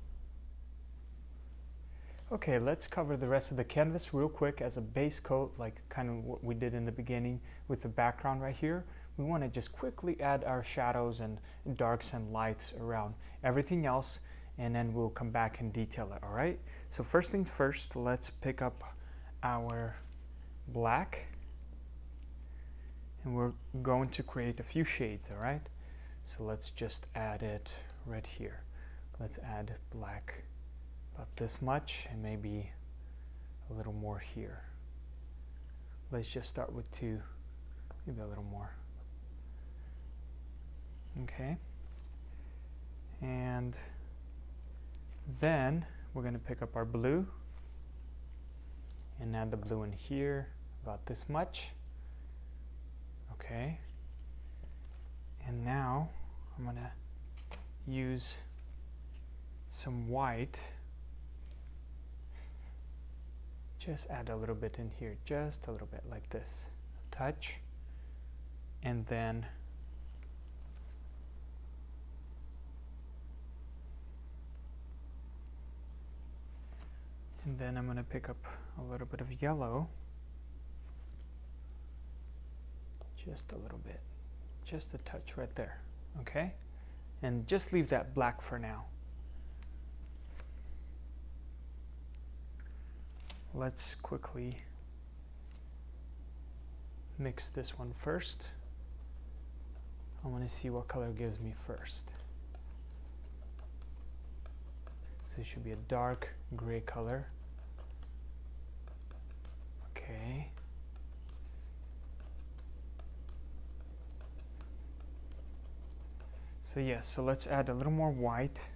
Okay, let's cover the rest of the canvas real quick as a base coat, like kind of what we did in the beginning with the background right here. We want to just quickly add our shadows and darks and lights around everything else, and then we'll come back and detail it, all right? So first things first, let's pick up our black, and we're going to create a few shades, all right? So let's just add it right here. Let's add black about this much, and maybe a little more here. Let's just start with two, maybe a little more. Okay. And then we're going to pick up our blue and add the blue in here, about this much. Okay. And now I'm going to use some white. Just add a little bit in here, just a little bit like this, a touch, and then and then I'm going to pick up a little bit of yellow, just a little bit, just a touch right there, okay? And just leave that black for now. Let's quickly mix this one first. I want to see what color gives me first. So it should be a dark gray color. Okay. So yes, so let's add a little more white.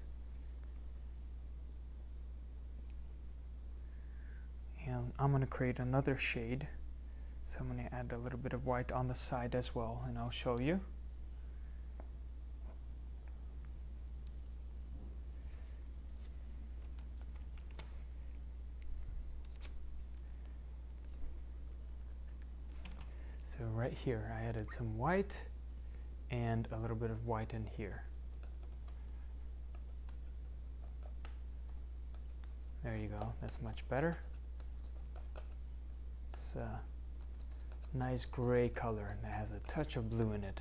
And I'm going to create another shade. So I'm going to add a little bit of white on the side as well, and I'll show you. So right here, I added some white and a little bit of white in here. There you go, that's much better. It's a nice gray color and it has a touch of blue in it.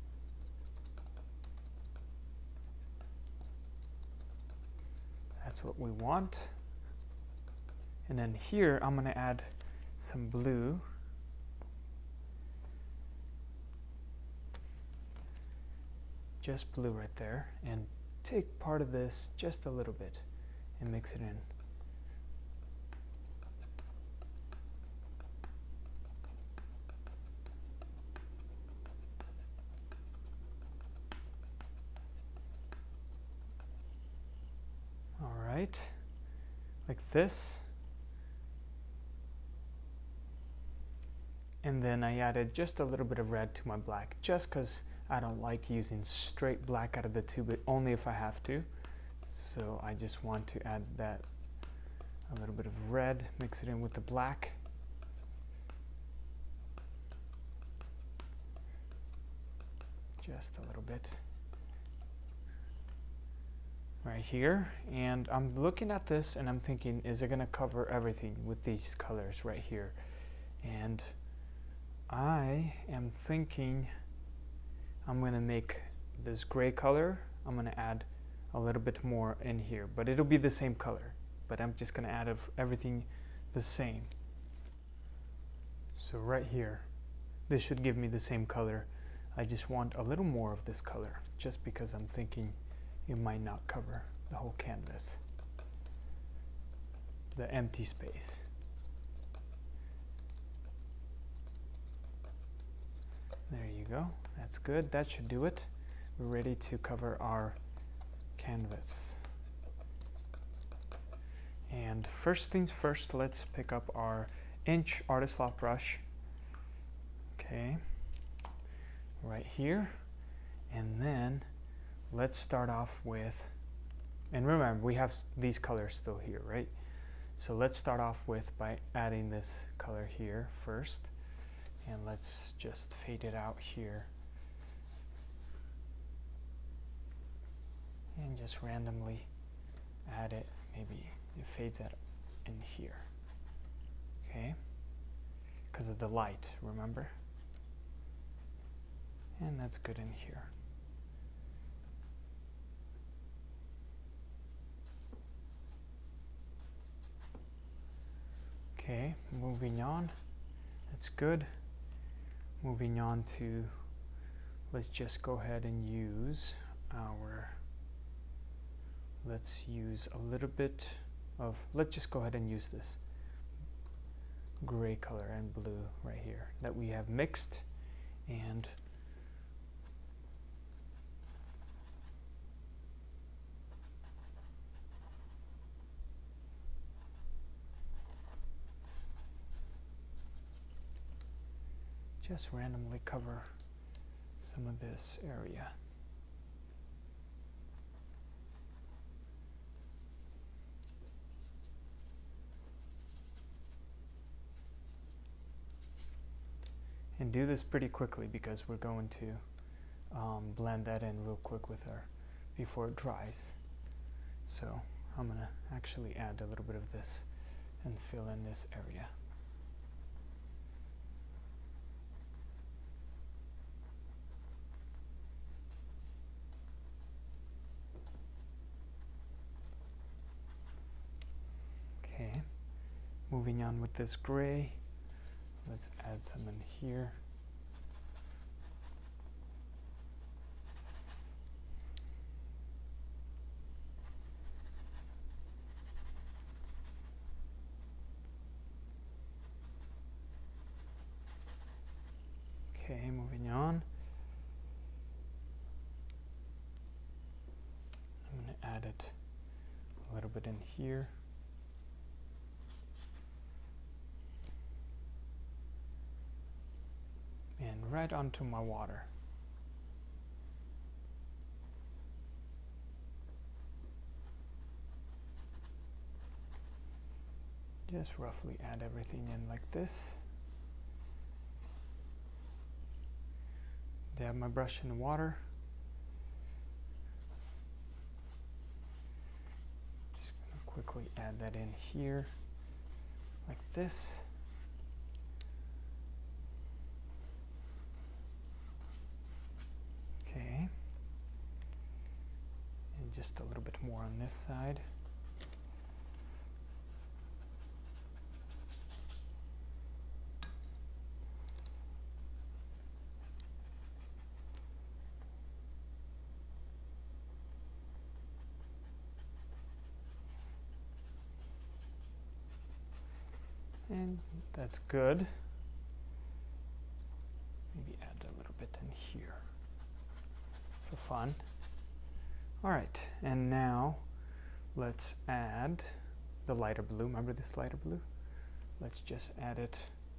That's what we want. And then here I'm going to add some blue. Just blue right there, and take part of this, just a little bit, and mix it in. All right, like this. And then I added just a little bit of red to my black, just because I don't like using straight black out of the tube, but only if I have to. So I just want to add that, a little bit of red, mix it in with the black. Just a little bit. Right here. And I'm looking at this and I'm thinking, is it gonna cover everything with these colors right here? And I am thinking I'm going to make this gray color, I'm going to add a little bit more in here, but it'll be the same color, but I'm just going to add everything the same. So right here, this should give me the same color. I just want a little more of this color, just because I'm thinking it might not cover the whole canvas, the empty space. There you go, that's good, that should do it. We're ready to cover our canvas. And first things first, let's pick up our inch artist lock brush. Okay, right here. And then let's start off with, and remember we have these colors still here, right? So let's start off with by adding this color here first. And let's just fade it out here. And just randomly add it. Maybe it fades out in here. Okay? Because of the light, remember? And that's good in here. Okay, moving on. That's good. Moving on to, let's just go ahead and use our, let's use a little bit of, let's just go ahead and use this gray color and blue right here that we have mixed, and just randomly cover some of this area. And do this pretty quickly because we're going to um, blend that in real quick with our, before it dries. So I'm gonna actually add a little bit of this and fill in this area. Okay, moving on with this gray, let's add some in here. Okay, moving on. I'm going to add it a little bit in here. And right onto my water. Just roughly add everything in like this. Dab my brush in the water. Just gonna quickly add that in here, like this. Okay. And just a little bit more on this side. And that's good. Maybe add a little bit in here for fun. All right, and now let's add the lighter blue. Remember this lighter blue? Let's just add it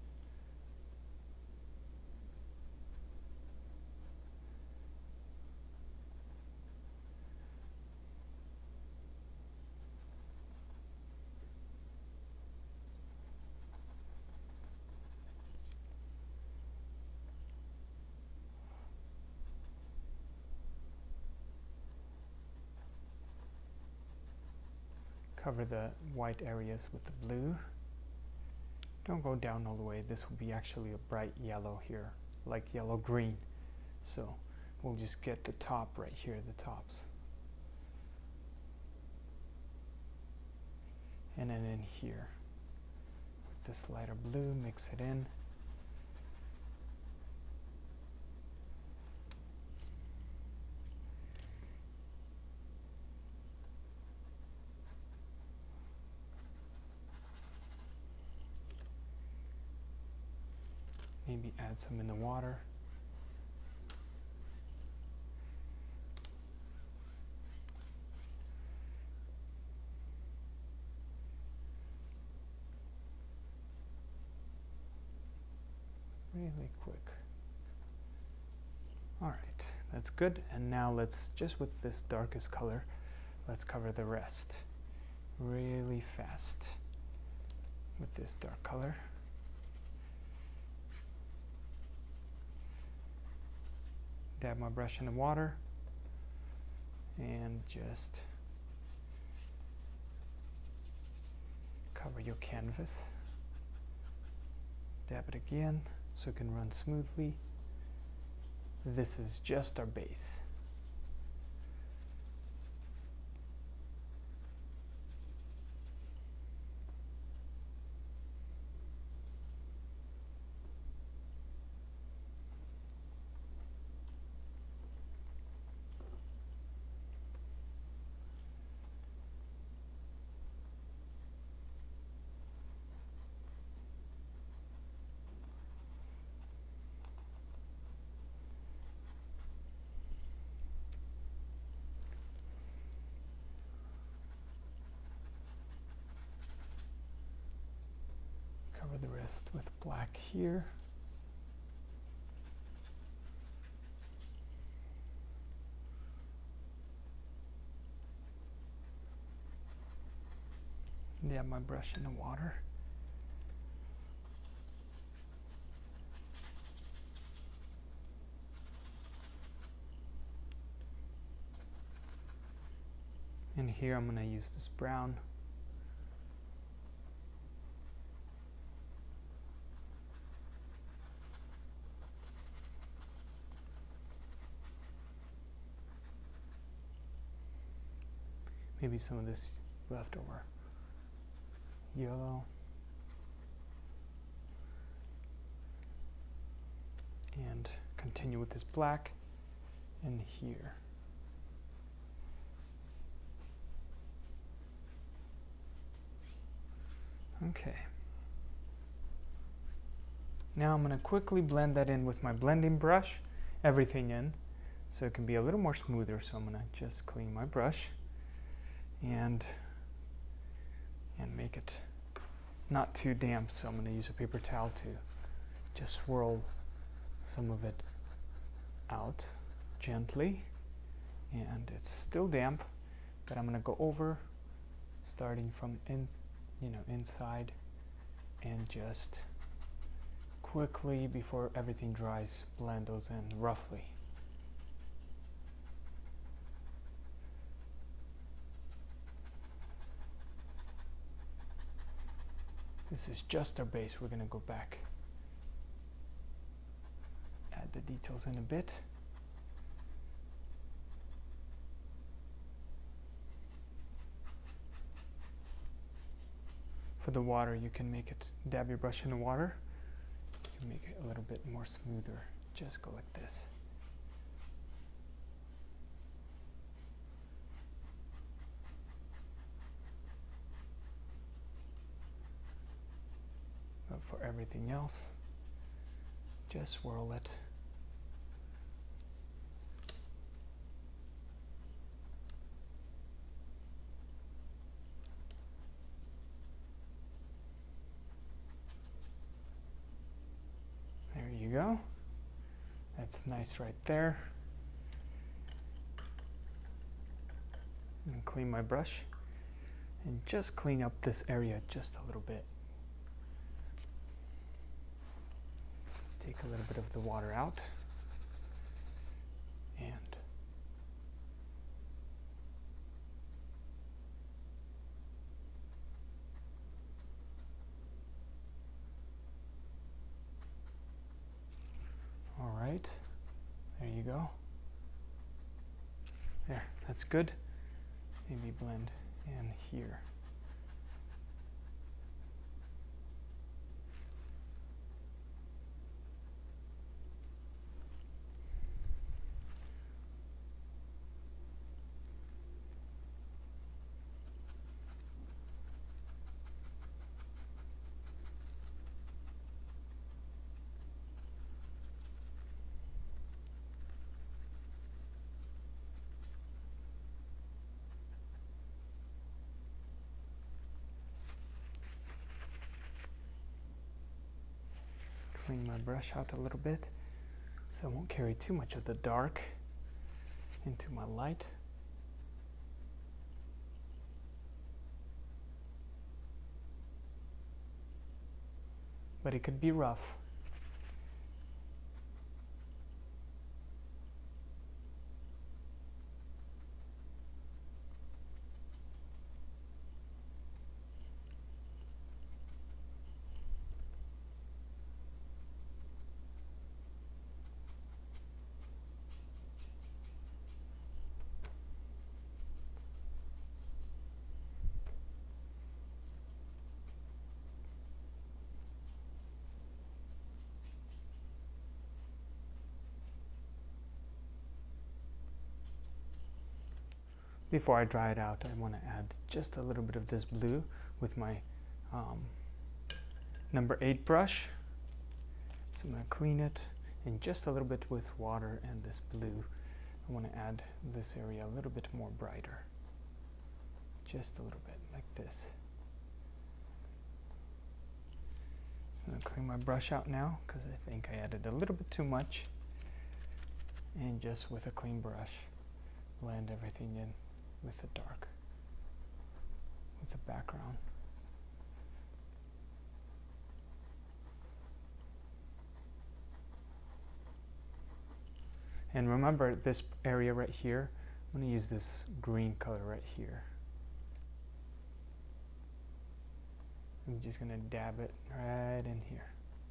cover the white areas with the blue. Don't go down all the way. This will be actually a bright yellow here, like yellow green. So we'll just get the top right here, the tops. And then in here, with this lighter blue, mix it in. Maybe add some in the water. Really quick. All right, that's good. And now let's, just with this darkest color, let's cover the rest really fast with this dark color. Dab my brush in the water and just cover your canvas. Dab it again so it can run smoothly. This is just our base. Cover the rest with black here. Dab my brush in the water. And here I'm going to use this brown. Maybe some of this leftover yellow. And continue with this black in here. Okay. Now I'm going to quickly blend that in with my blending brush, everything in, so it can be a little more smoother. So I'm going to just clean my brush and and make it not too damp, so I'm going to use a paper towel to just swirl some of it out gently. And it's still damp, but I'm going to go over starting from in, you know, inside, and just quickly, before everything dries, blend those in roughly. This is just our base. We're going to go back, add the details in a bit. For the water, you can make it, dab your brush in the water, you can make it a little bit more smoother. Just go like this. But for everything else, just swirl it. There you go. That's nice right there. And clean my brush and just clean up this area just a little bit. Take a little bit of the water out and all right, there you go. There, that's good. Maybe blend in here. Clean my brush out a little bit so I won't carry too much of the dark into my light. But it could be rough. Before I dry it out, I want to add just a little bit of this blue with my um, number eight brush. So I'm going to clean it and just a little bit with water and this blue. I want to add this area a little bit more brighter. Just a little bit like this. I'm going to clean my brush out now because I think I added a little bit too much. And just with a clean brush, blend everything in with the dark, with the background. And remember this area right here, I'm going to use this green color right here. I'm just going to dab it right in here.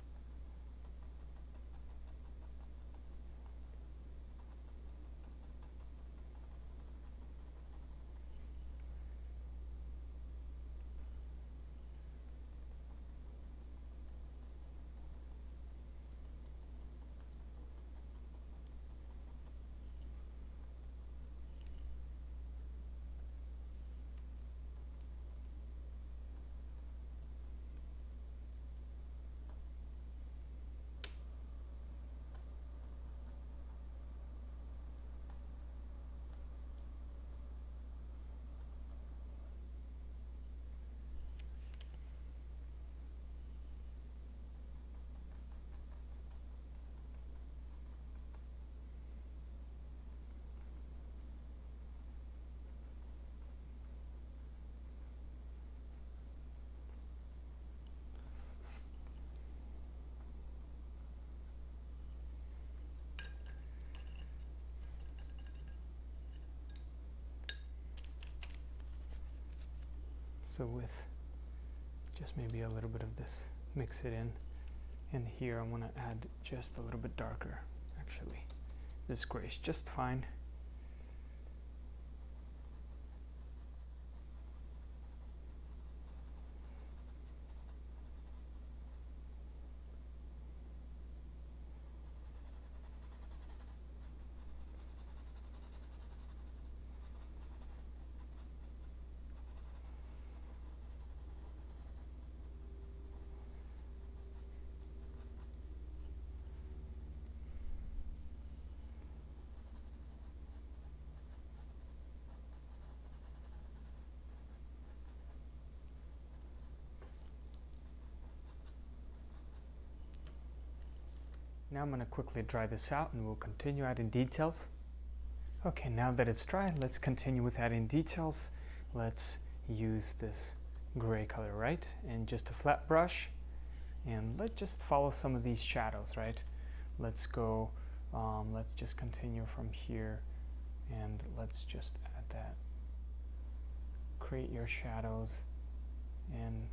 So with just maybe a little bit of this, mix it in. And here I want to add just a little bit darker, actually. This gray is just fine. now I'm going to quickly dry this out and we'll continue adding details. Okay, now that it's dry, let's continue with adding details. Let's use this gray color, right? And just a flat brush, and let's just follow some of these shadows, right? Let's go, um, let's just continue from here, and let's just add that. Create your shadows and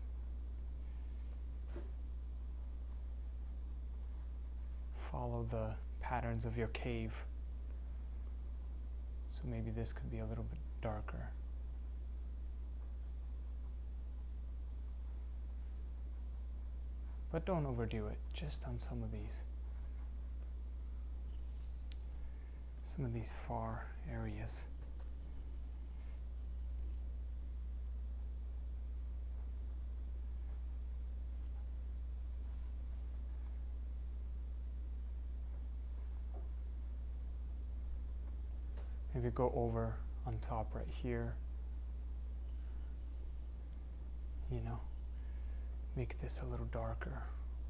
follow the patterns of your cave. So maybe this could be a little bit darker. But don't overdo it, just on some of these. Some of these far areas. Maybe go over on top right here. You know, make this a little darker.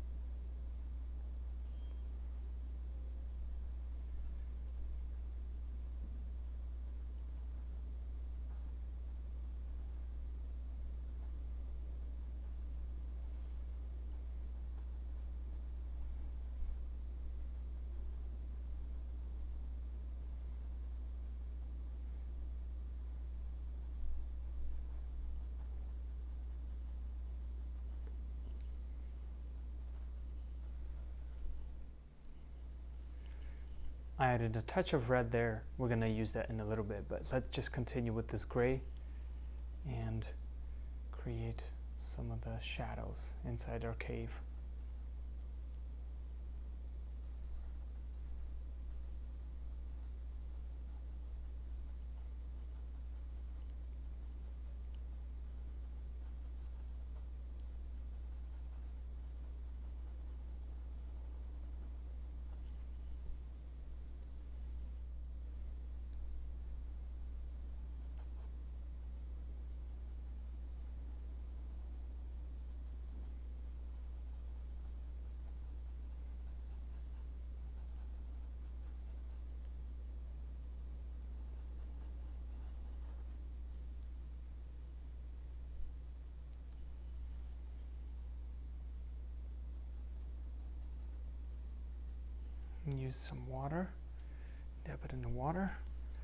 I added a touch of red there. We're going to use that in a little bit, but let's just continue with this gray and create some of the shadows inside our cave. Use some water, dip it in the water.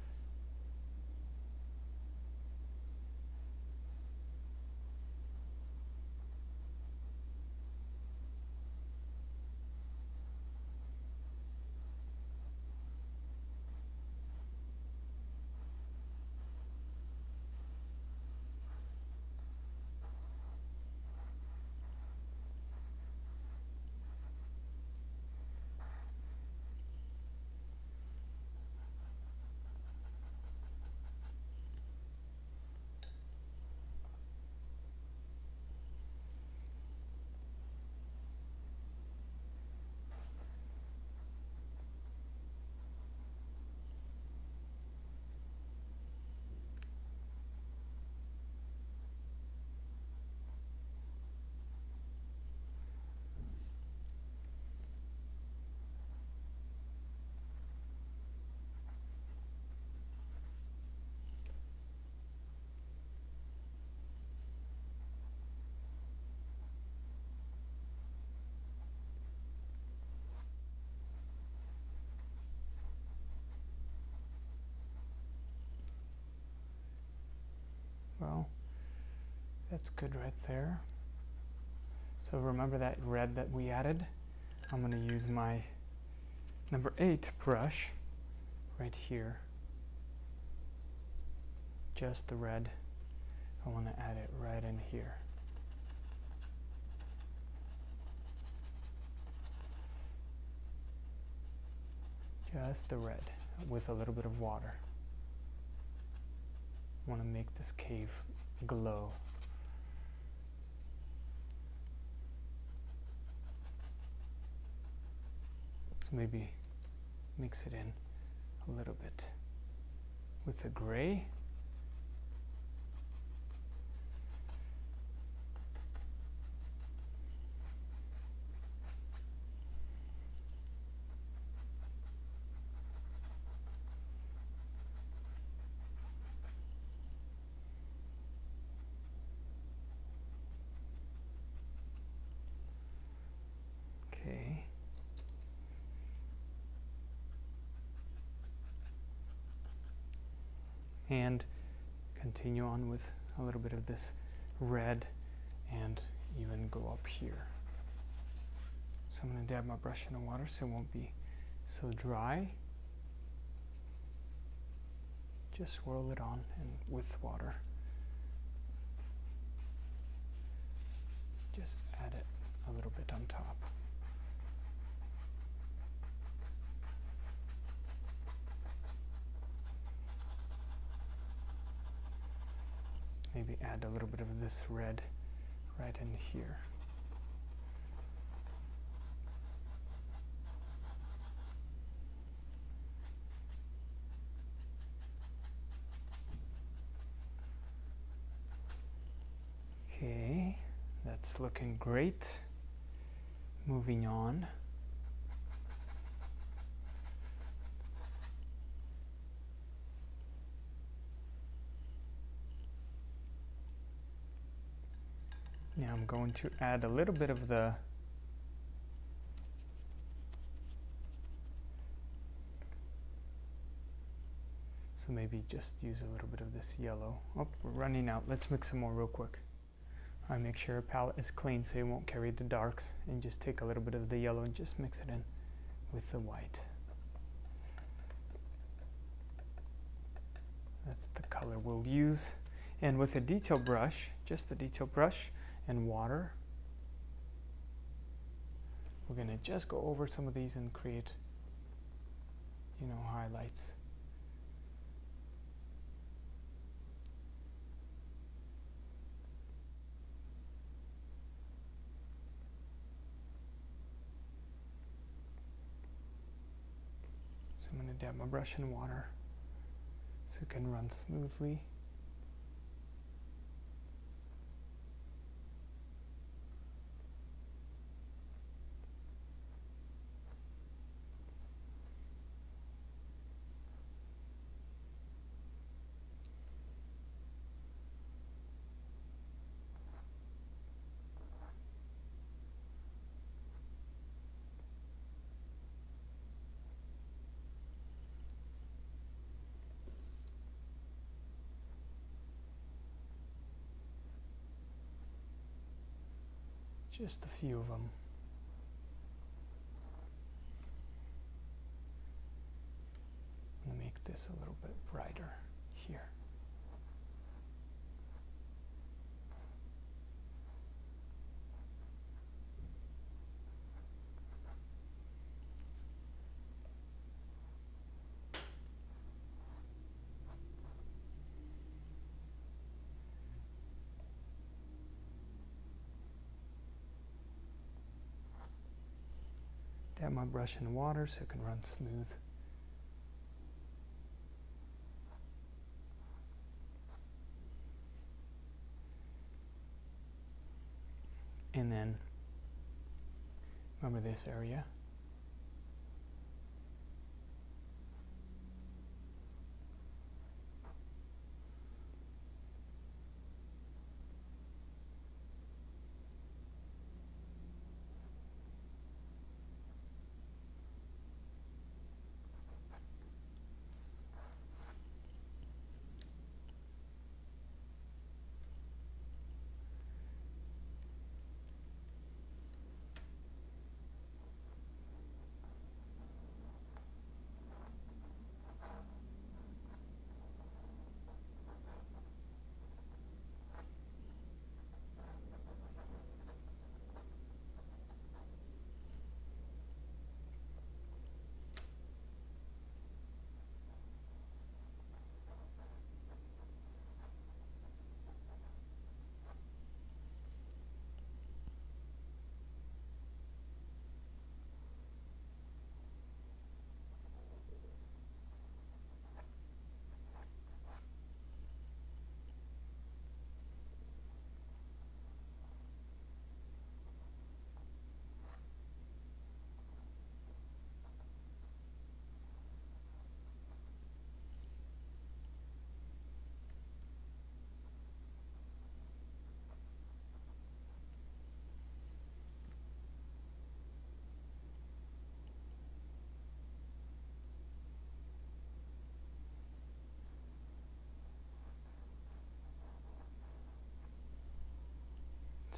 Well, that's good right there. So remember that red that we added? I'm going to use my number eight brush right here. Just the red. I want to add it right in here. Just the red with a little bit of water. I want to make this cave glow. So maybe mix it in a little bit with the gray. and continue on with a little bit of this red and even go up here. So I'm going to dab my brush in the water so it won't be so dry. Just swirl it on and with water. Just add it a little bit on top. Maybe add a little bit of this red right in here. Okay, that's looking great. Moving on. Now I'm going to add a little bit of the so maybe just use a little bit of this yellow. Oh, we're running out. Let's mix some more real quick. I make sure your palette is clean so you won't carry the darks, and just take a little bit of the yellow and just mix it in with the white. That's the color we'll use. And with a detail brush, just a detail brush and water, we're going to just go over some of these and create, you know, highlights. So I'm going to dab my brush in water so it can run smoothly. Just a few of them. I'm going to make this a little bit brighter here. Dab my brush in water so it can run smooth. And then remember this area.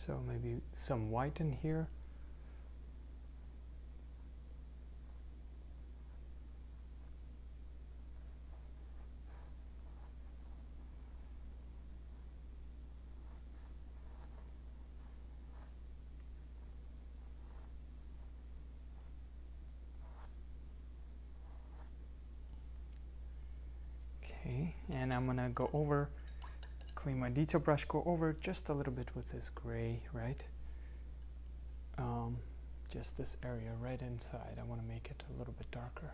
So maybe some white in here. Okay, and I'm gonna go over, clean my detail brush, go over just a little bit with this gray, right? Um, just this area right inside. I want to make it a little bit darker.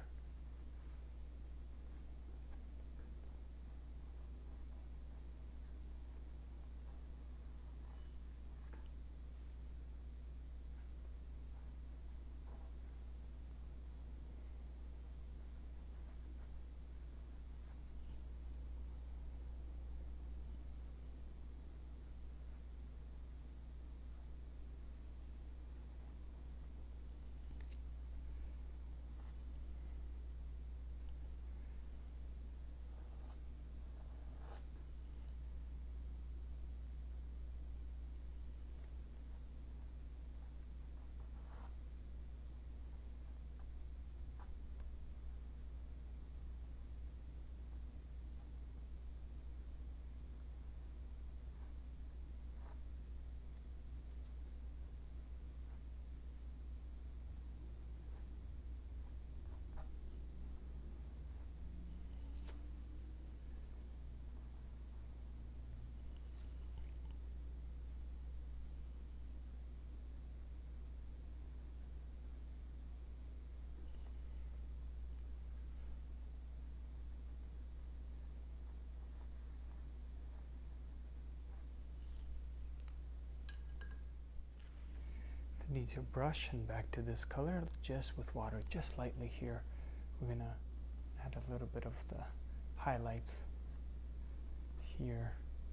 Needs your brush and back to this color, just with water, just lightly here. We're gonna add a little bit of the highlights here.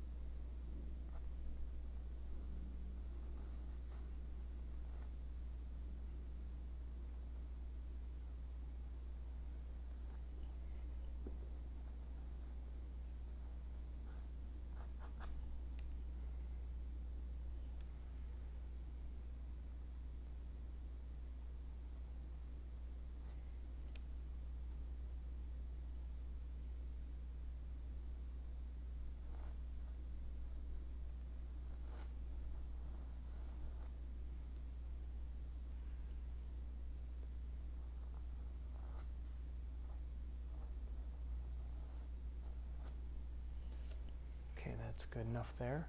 Okay, that's good enough there.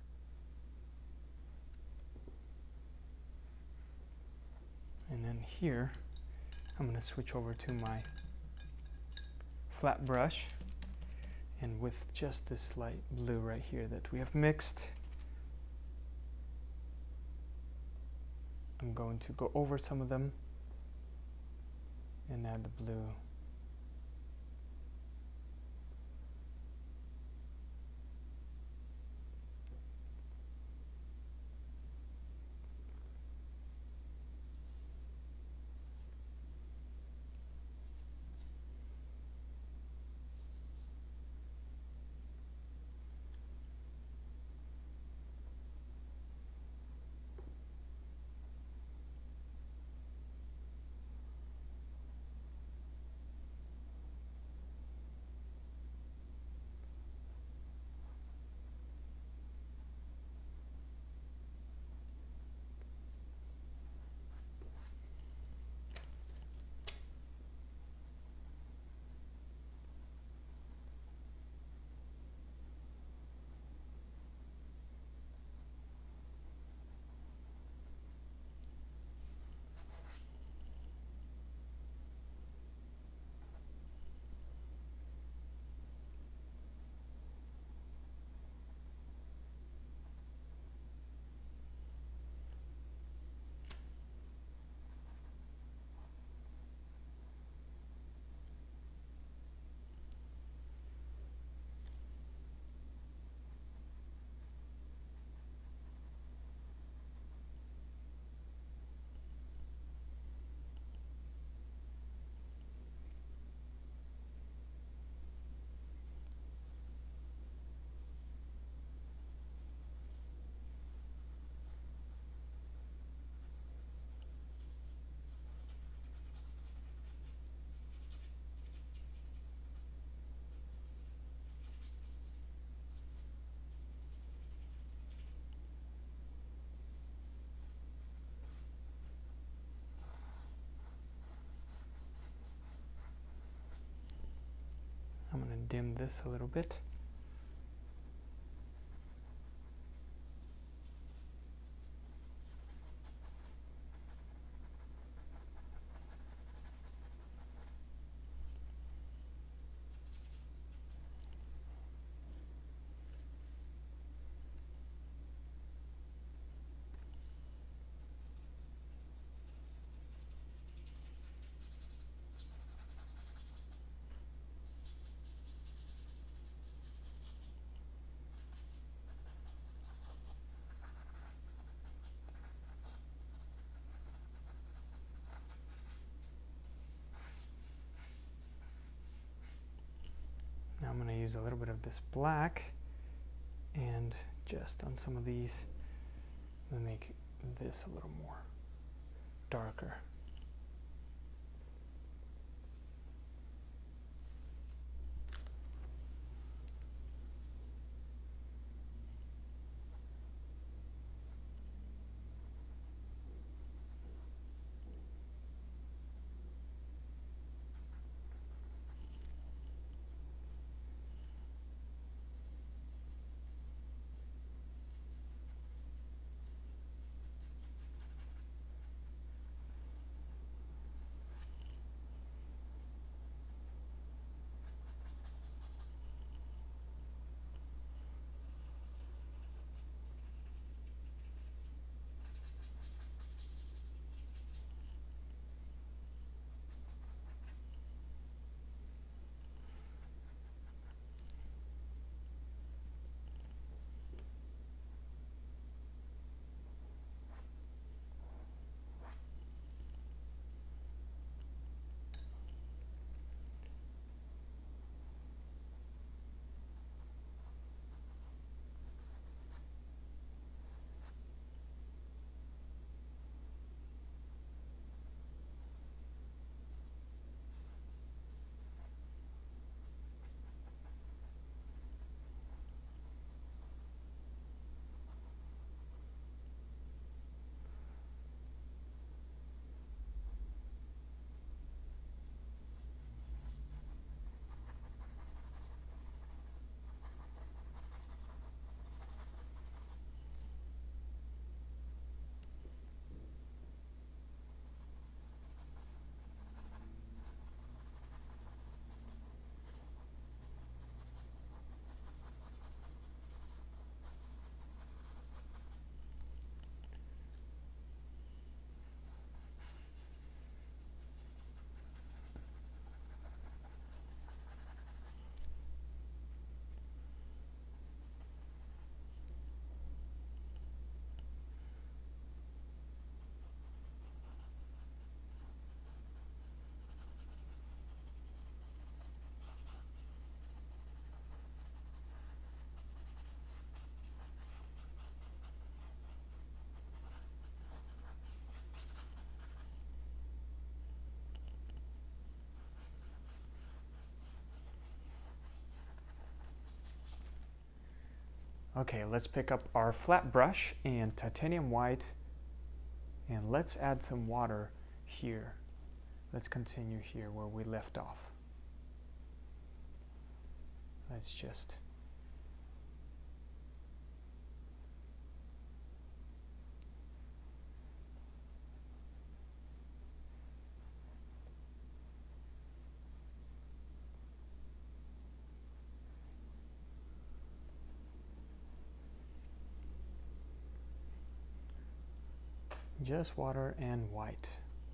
And then here, I'm going to switch over to my flat brush, and with just this light blue right here that we have mixed, I'm going to go over some of them and add the blue. dim this a little bit. Now I'm going to use a little bit of this black and just on some of these and make this a little more darker. Okay, let's pick up our flat brush and titanium white, and let's add some water here. Let's continue here where we left off. Let's just just water and white.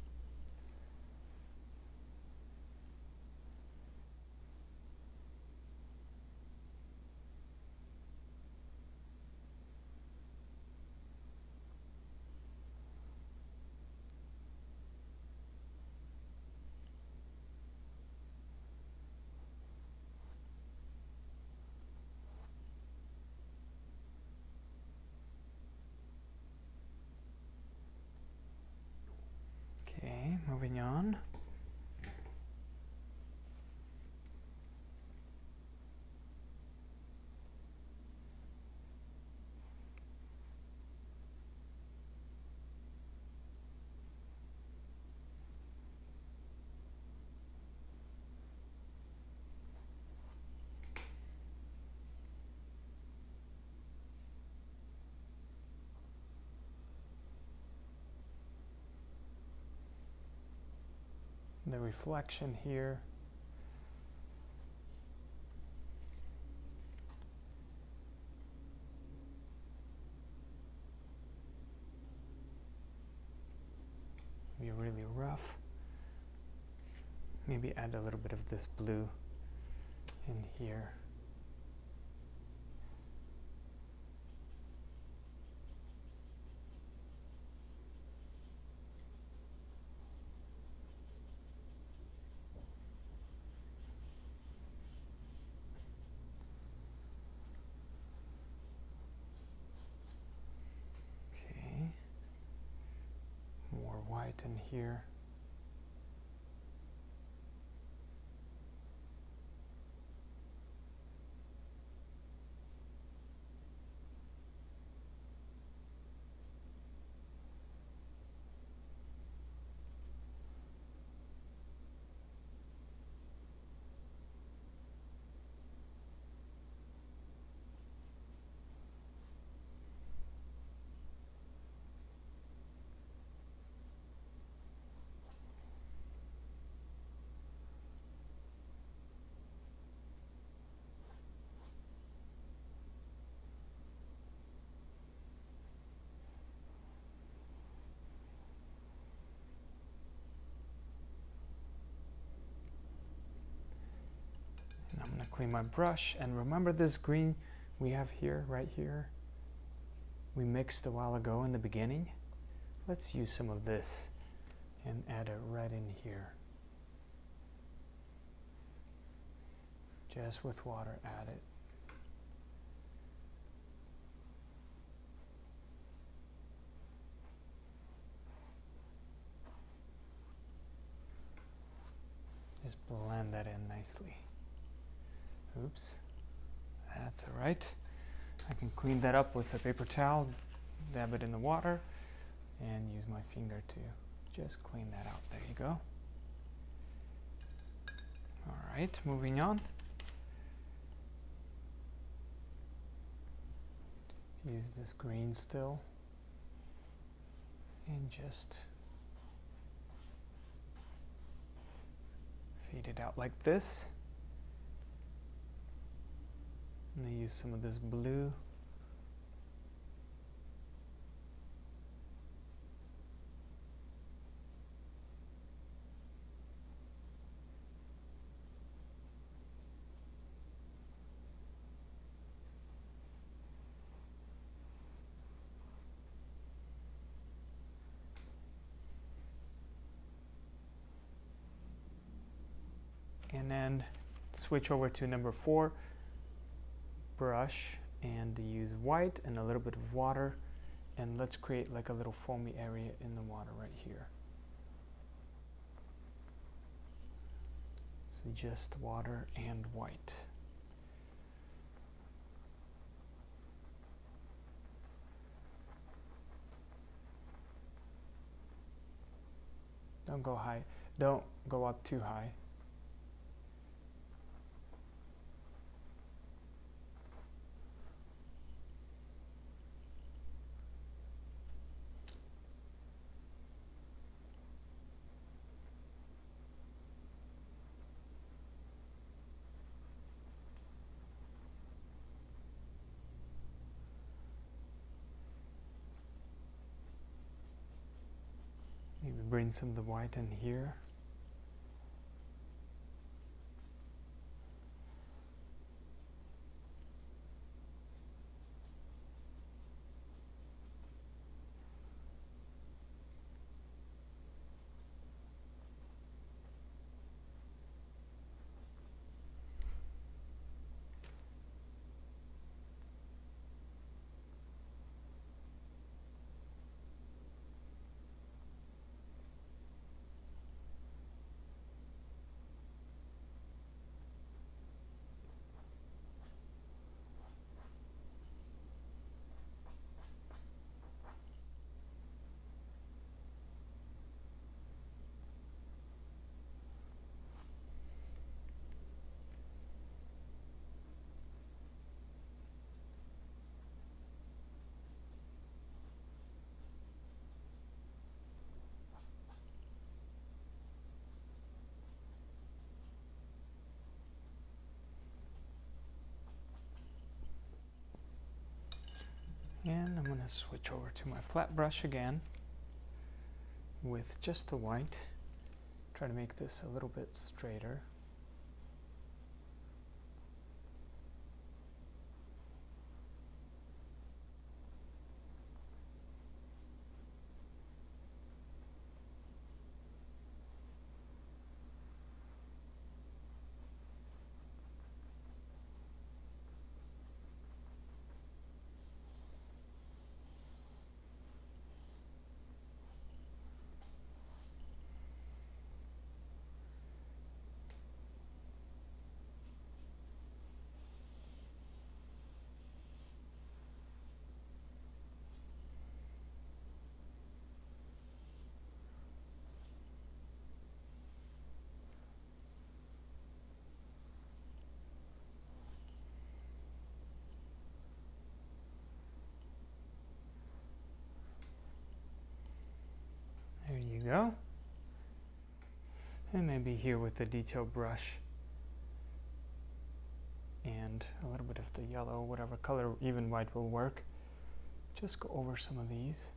Okay, moving on. the reflection here. Be really rough. Maybe add a little bit of this blue in here. Okay. More white in here. And I'm going to clean my brush, and remember this green we have here, right here, we mixed a while ago in the beginning. Let's use some of this and add a red in here. Just with water, add it. Just blend that in nicely. Oops, that's all right. I can clean that up with a paper towel, dab it in the water, and use my finger to just clean that out. There you go. All right, moving on. Use this green still, and just fade it out like this. I'm going to use some of this blue. And then switch over to number four. Brush, and use white and a little bit of water, and let's create like a little foamy area in the water right here. So just water and white. Don't go high, don't go up too high. Maybe bring some of the white in here. And I'm going to switch over to my flat brush again with just the white. Try to make this a little bit straighter. There you go. And maybe here with the detail brush and a little bit of the yellow, whatever color, even white will work. Just go over some of these.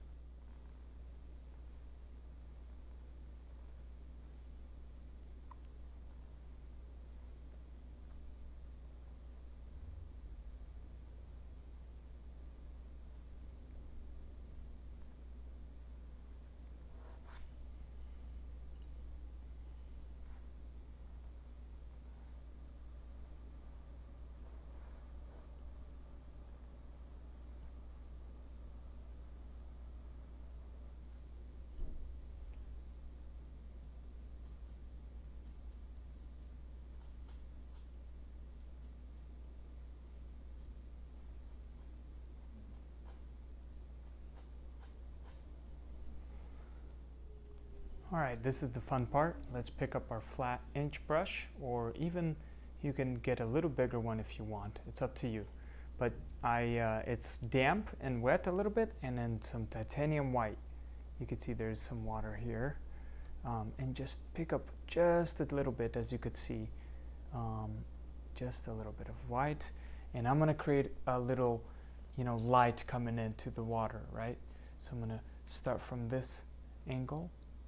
Alright, this is the fun part. Let's pick up our flat inch brush, or even you can get a little bigger one if you want. It's up to you. But I, uh, it's damp and wet a little bit, and then some titanium white. You can see there's some water here. Um, and just pick up just a little bit, as you could see. Um, just a little bit of white. And I'm gonna create a little, you know, light coming into the water, right? So I'm gonna start from this angle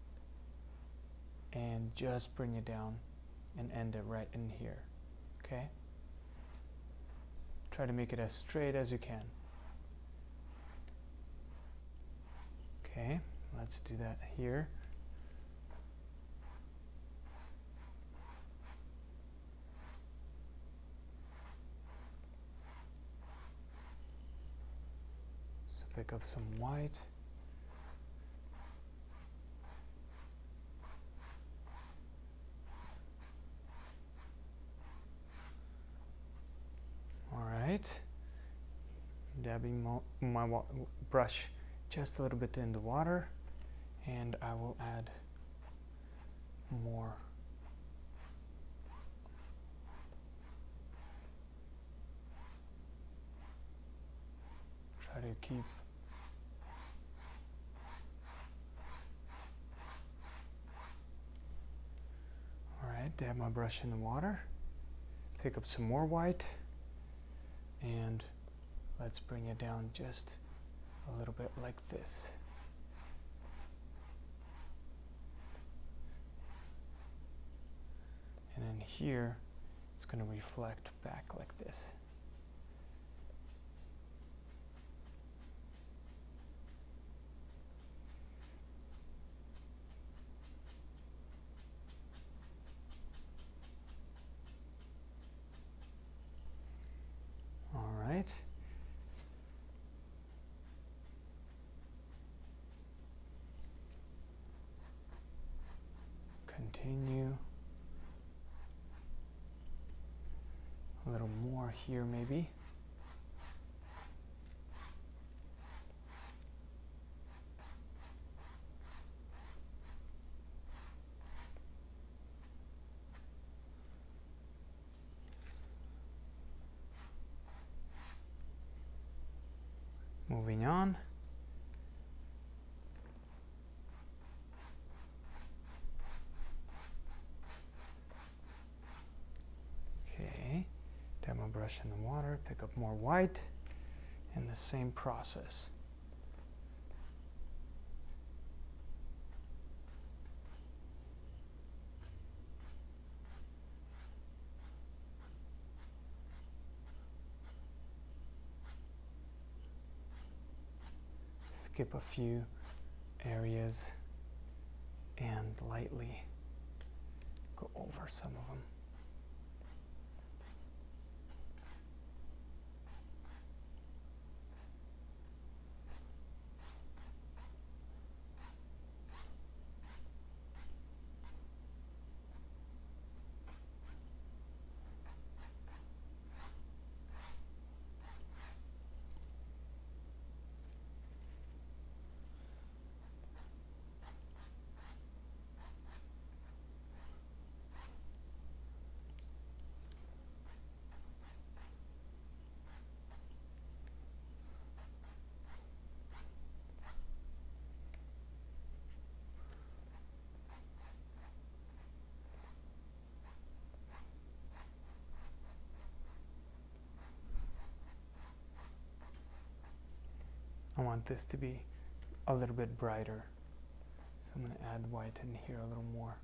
and just bring it down and end it right in here, okay? Try to make it as straight as you can. Okay, let's do that here. So pick up some white. Dabbing my brush just a little bit in the water, and I will add more. Try to keep all right, dab my brush in the water, pick up some more white, and let's bring it down just a little bit like this. And then here, it's going to reflect back like this. All right. Continue. A little more here maybe. Moving on. Okay, dab my brush in the water, pick up more white, and the same process. Skip a few areas and lightly go over some of them. I want this to be a little bit brighter, so I'm going to add white in here a little more.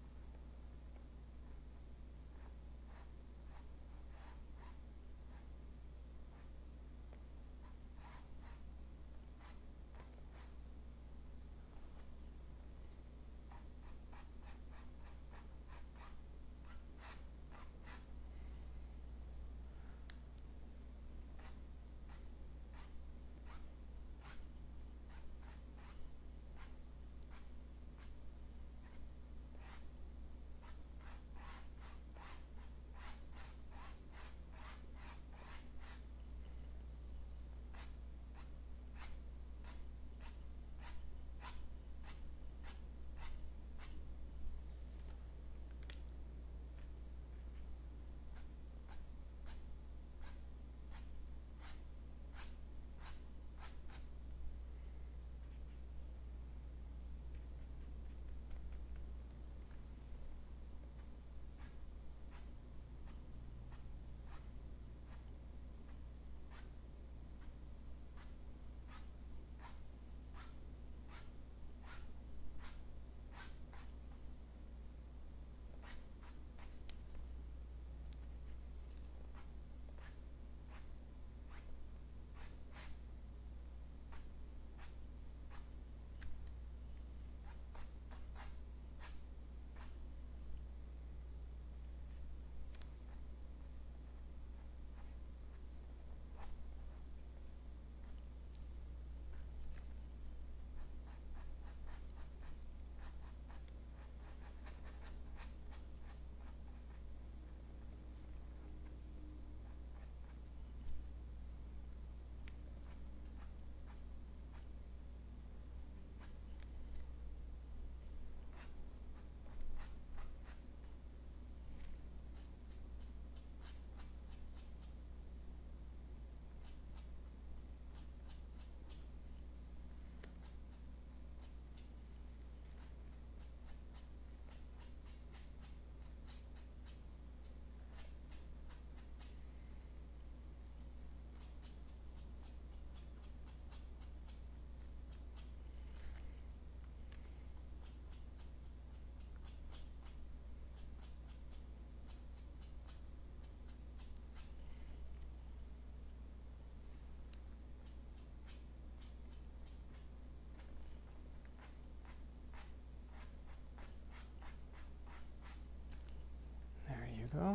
Go.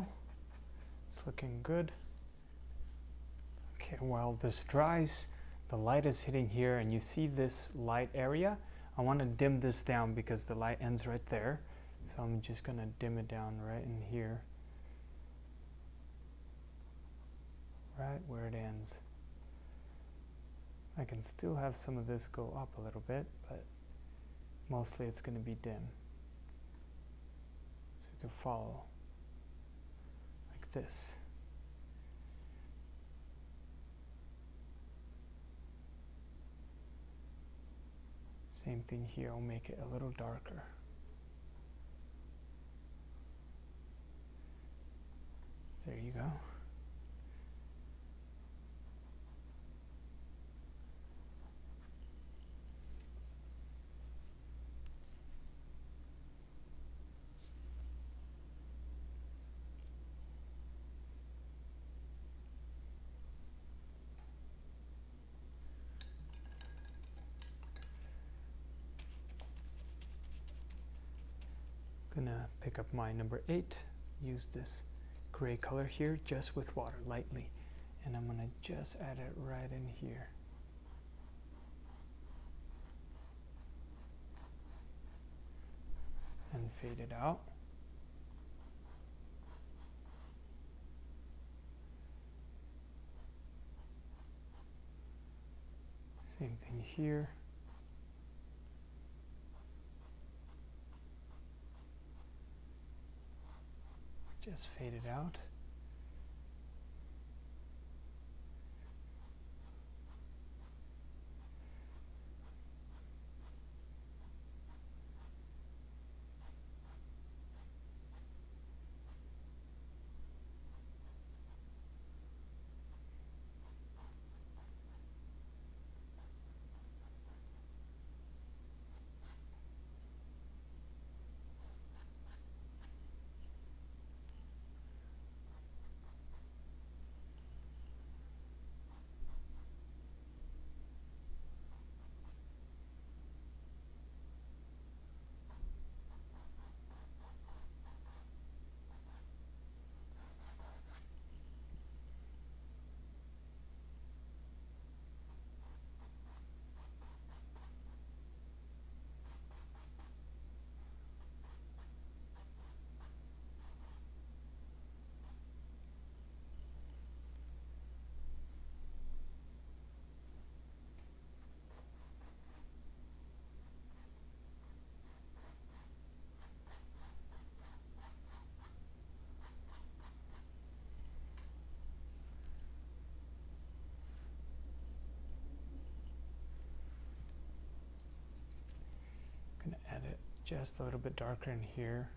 It's looking good. Okay, while this dries, the light is hitting here and you see this light area. I want to dim this down because the light ends right there. So I'm just going to dim it down right in here. Right where it ends. I can still have some of this go up a little bit, but mostly it's going to be dim. So you can follow. This. Same thing here, I'll make it a little darker. There you go. Gonna pick up my number eight, use this gray color here just with water lightly, and I'm gonna just add it right in here. And fade it out. Same thing here. Just fade it out. Gonna add it just a little bit darker in here.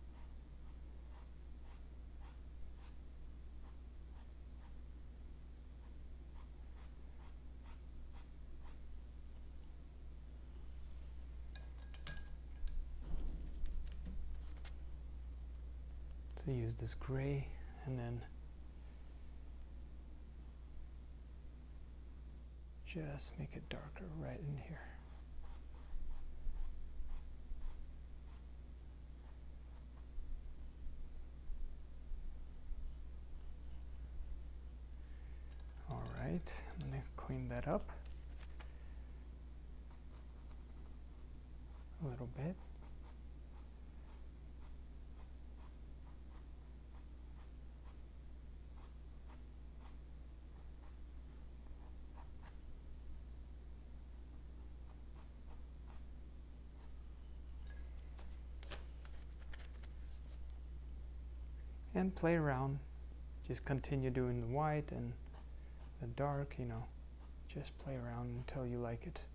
So use this gray and then just make it darker right in here. Alright, I'm going to clean that up a little bit. And play around, just continue doing the white and the dark, you know, just play around until you like it.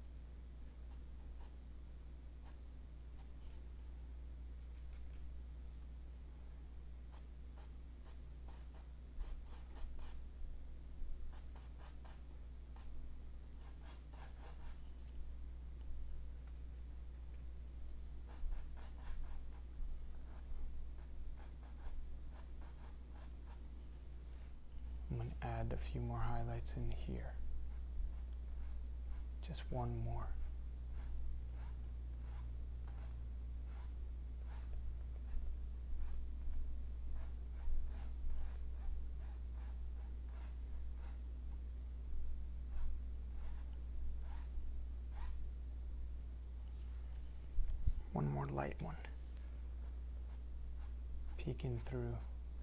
I'm going to add a few more highlights in here. Just one more. One more light one. Peeking through.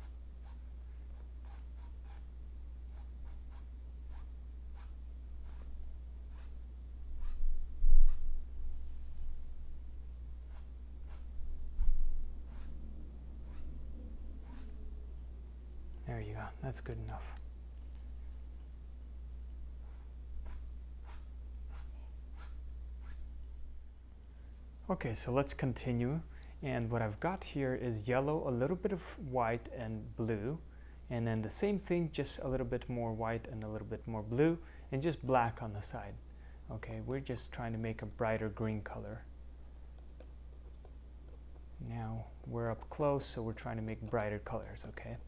There you go, that's good enough. Okay, so let's continue. And what I've got here is yellow, a little bit of white and blue. And then the same thing, just a little bit more white and a little bit more blue, and just black on the side. Okay, we're just trying to make a brighter green color. Now we're up close, so we're trying to make brighter colors, okay?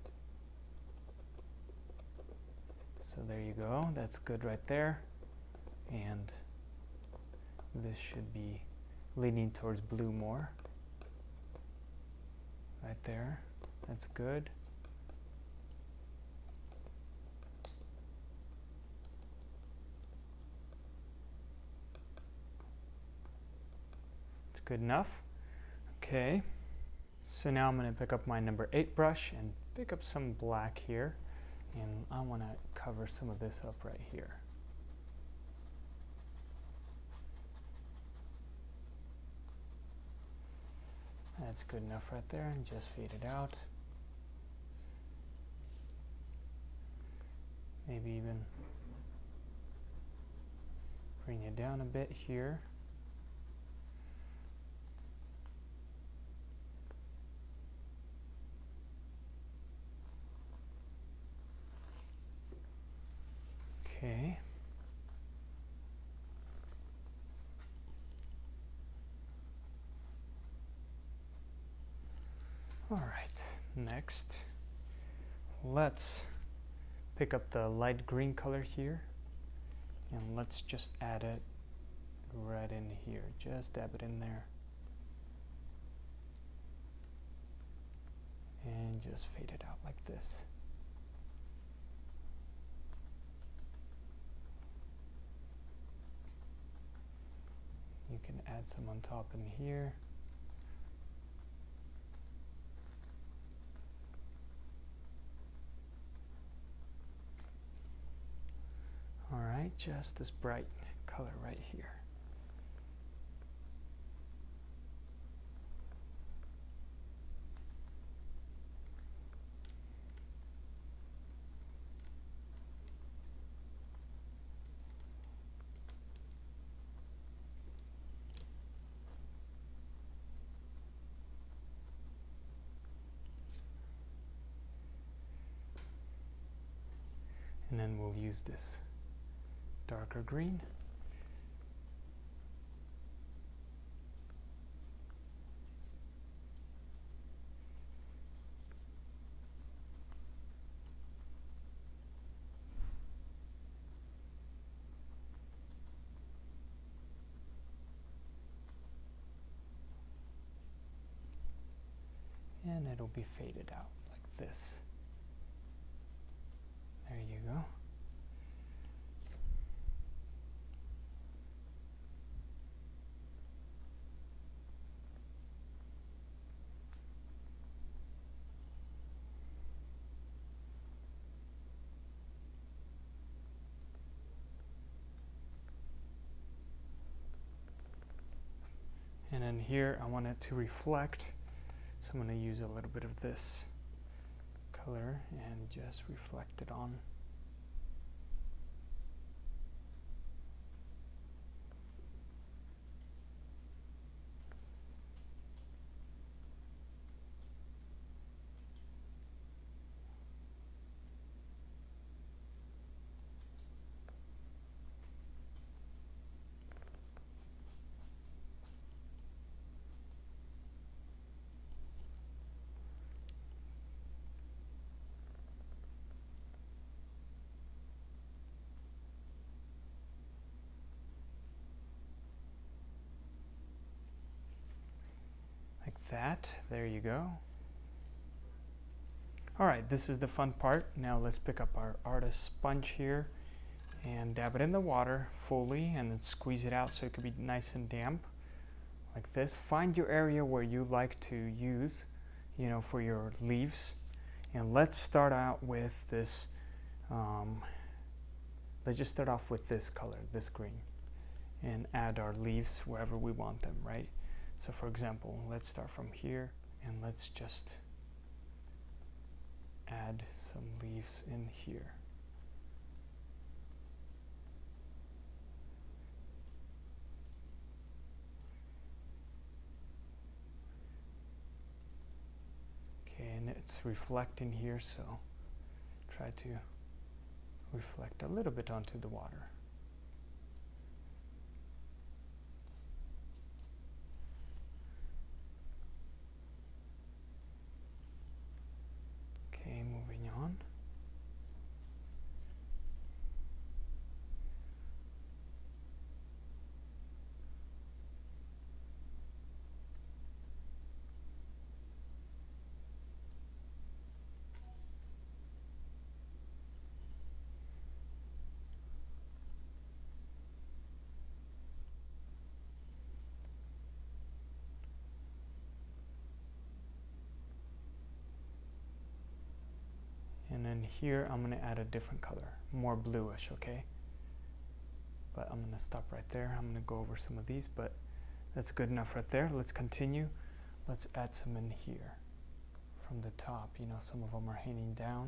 So there you go, that's good right there. And this should be leaning towards blue more. right there. That's good. It's good enough. Okay. So now I'm going to pick up my number eight brush and pick up some black here. And I want to cover some of this up right here. That's good enough right there, and just fade it out. Maybe even bring it down a bit here. Okay. All right, next, let's pick up the light green color here, and let's just add it right in here. Just dab it in there. And just fade it out like this. You can add some on top in here. All right, just this bright color right here. And then we'll use this darker green. And it'll be faded out like this. There you go. And then here I want it to reflect, so I'm going to use a little bit of this color and just reflect it on. That, there you go. All right, this is the fun part. Now let's pick up our artist sponge here and dab it in the water fully and then squeeze it out so it can be nice and damp like this. Find your area where you like to use, you know, for your leaves. And let's start out with this, um, let's just start off with this color, this green, and add our leaves wherever we want them, right? So for example, let's start from here and let's just add some leaves in here. Okay, and it's reflecting here, so try to reflect a little bit onto the water. Okay, moving on. And then here I'm going to add a different color, more bluish, okay? But I'm going to stop right there. I'm going to go over some of these, but that's good enough right there. Let's continue. Let's add some in here from the top. You know, some of them are hanging down.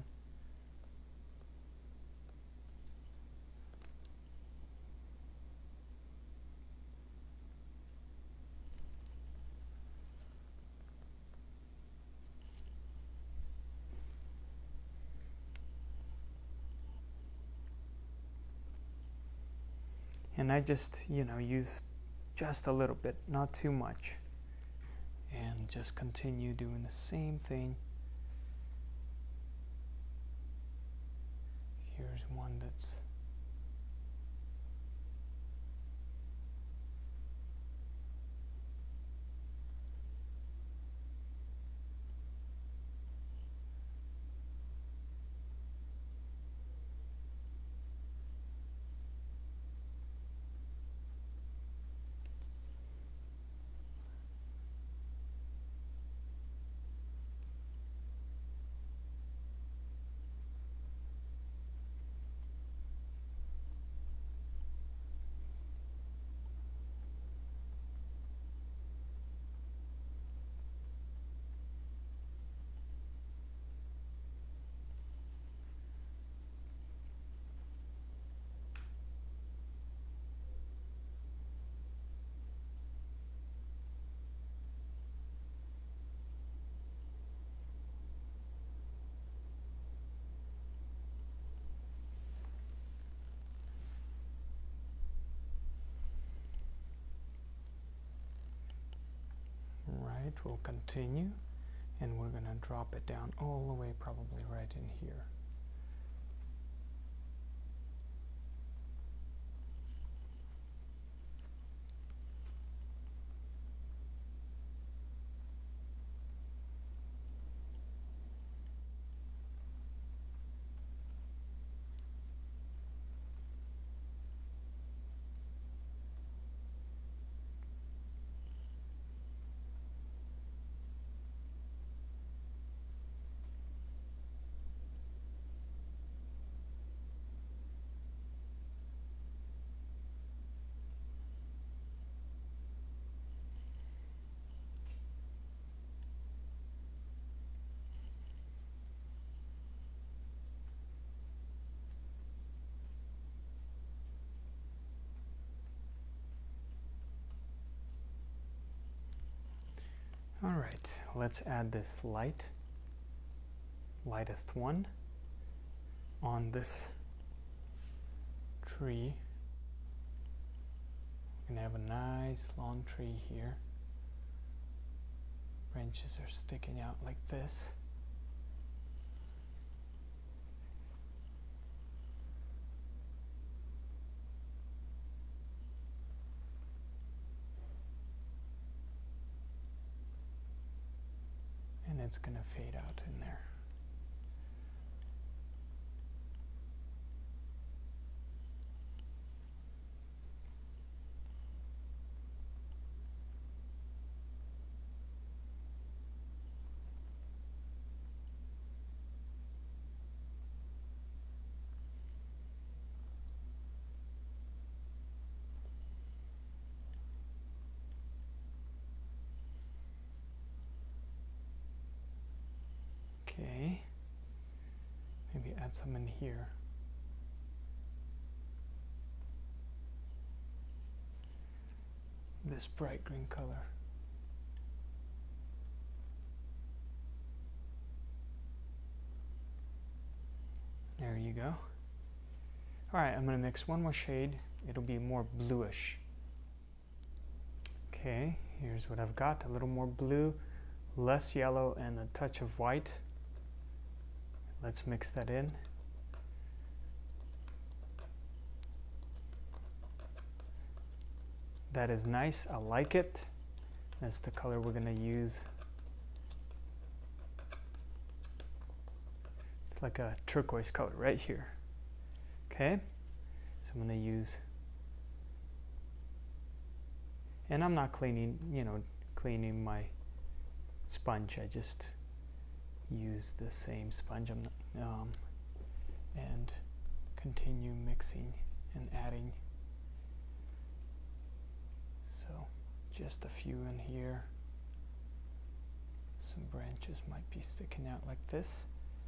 And I just, you know, use just a little bit, not too much. And just continue doing the same thing. Here's one that's right. We'll continue, and we're going to drop it down all the way, probably right in here. All right, let's add this light, lightest one on this tree. We're gonna have a nice long tree here. Branches are sticking out like this. And it's going to fade out in there. Okay, maybe add some in here. This bright green color. There you go. All right, I'm gonna mix one more shade. It'll be more bluish. Okay, here's what I've got, a little more blue, less yellow, and a touch of white. Let's mix that in. That is nice, I like it. That's the color we're gonna use. It's like a turquoise color right here. Okay, so I'm gonna use, and I'm not cleaning, you know, cleaning my sponge. I just use the same sponge. I'm not, um, and continue mixing and adding. So just a few in here. Some branches might be sticking out like this.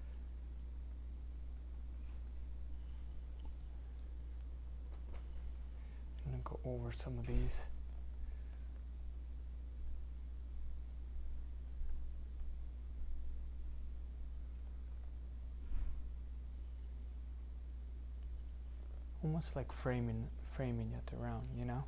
I'm going to go over some of these. Almost like framing framing it around, you know?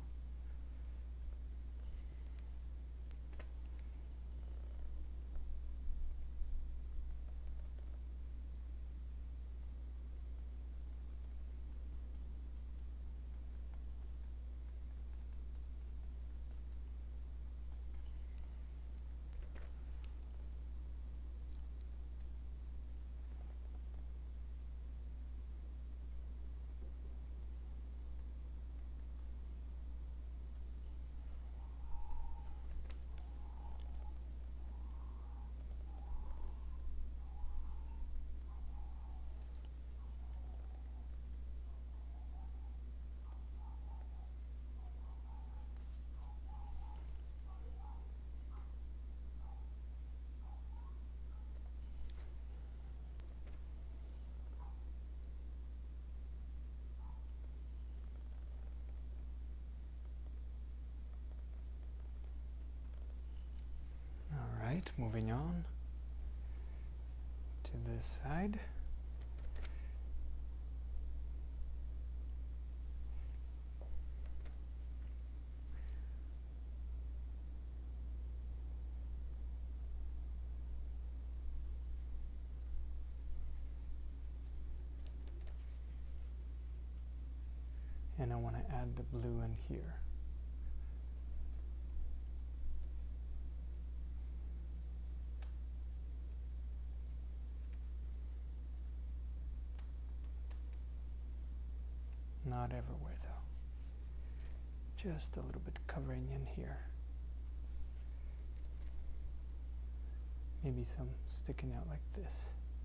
Right, moving on to this side. And I want to add the blue in here. Not everywhere though. Just a little bit covering in here. Maybe some sticking out like this.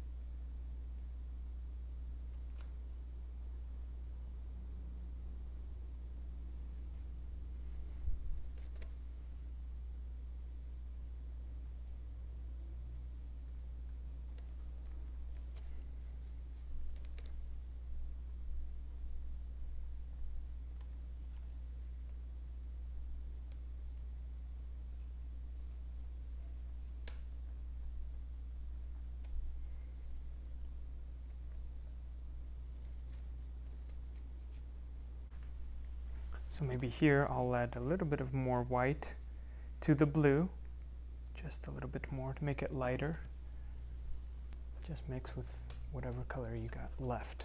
So maybe here I'll add a little bit of more white to the blue, just a little bit more to make it lighter. Just mix with whatever color you got left.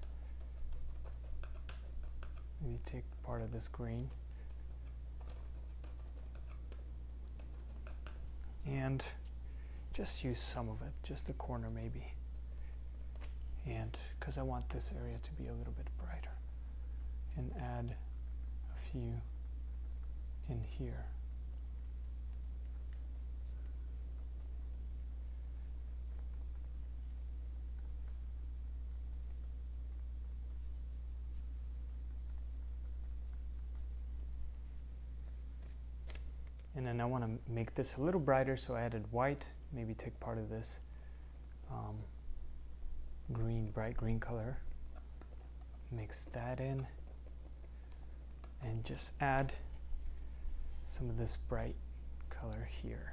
Maybe take part of this green. And just use some of it, just the corner maybe. And because I want this area to be a little bit brighter. And add a few in here. And then I want to make this a little brighter, so I added white, maybe take part of this um, green, bright green color, mix that in, and just add some of this bright color here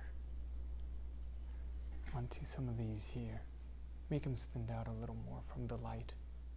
onto some of these here. Make them stand out a little more from the light.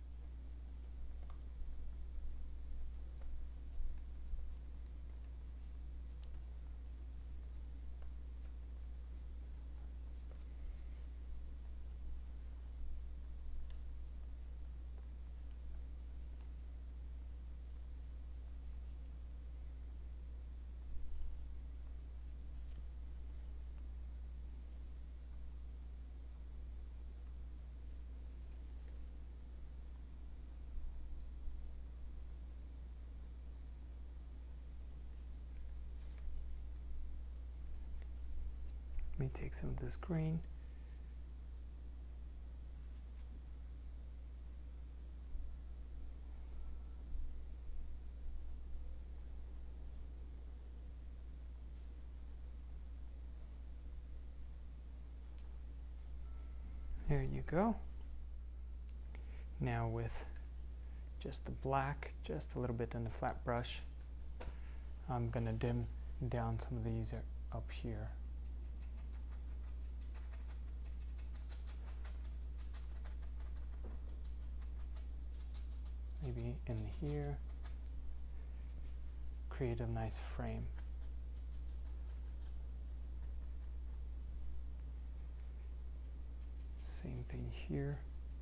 Let me take some of this green. There you go. Now with just the black, just a little bit in the flat brush, I'm gonna dim down some of these up here. Maybe in here, create a nice frame. Same thing here.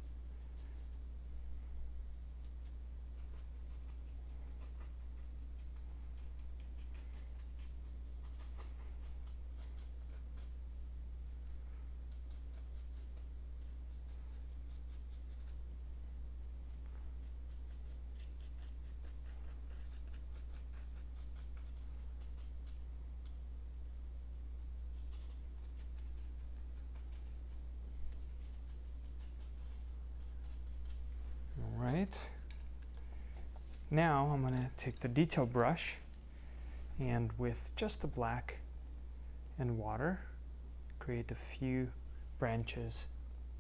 Right. Now I'm going to take the detail brush and with just the black and water, create a few branches.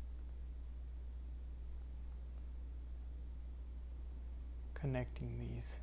Connecting these.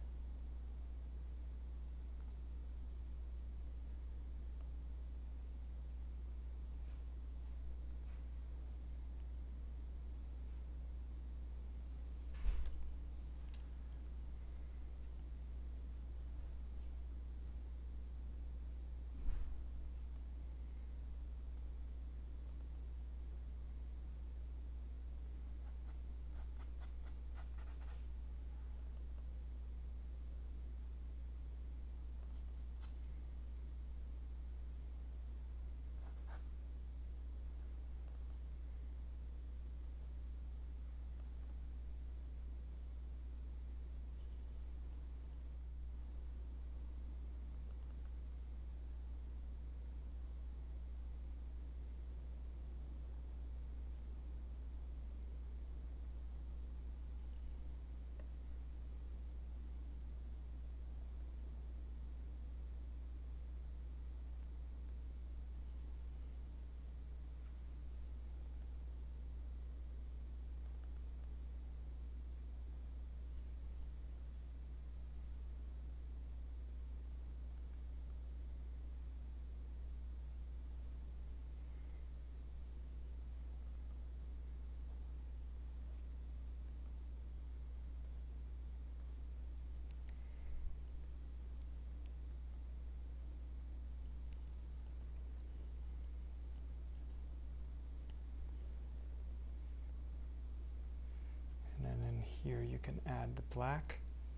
Here you can add the black.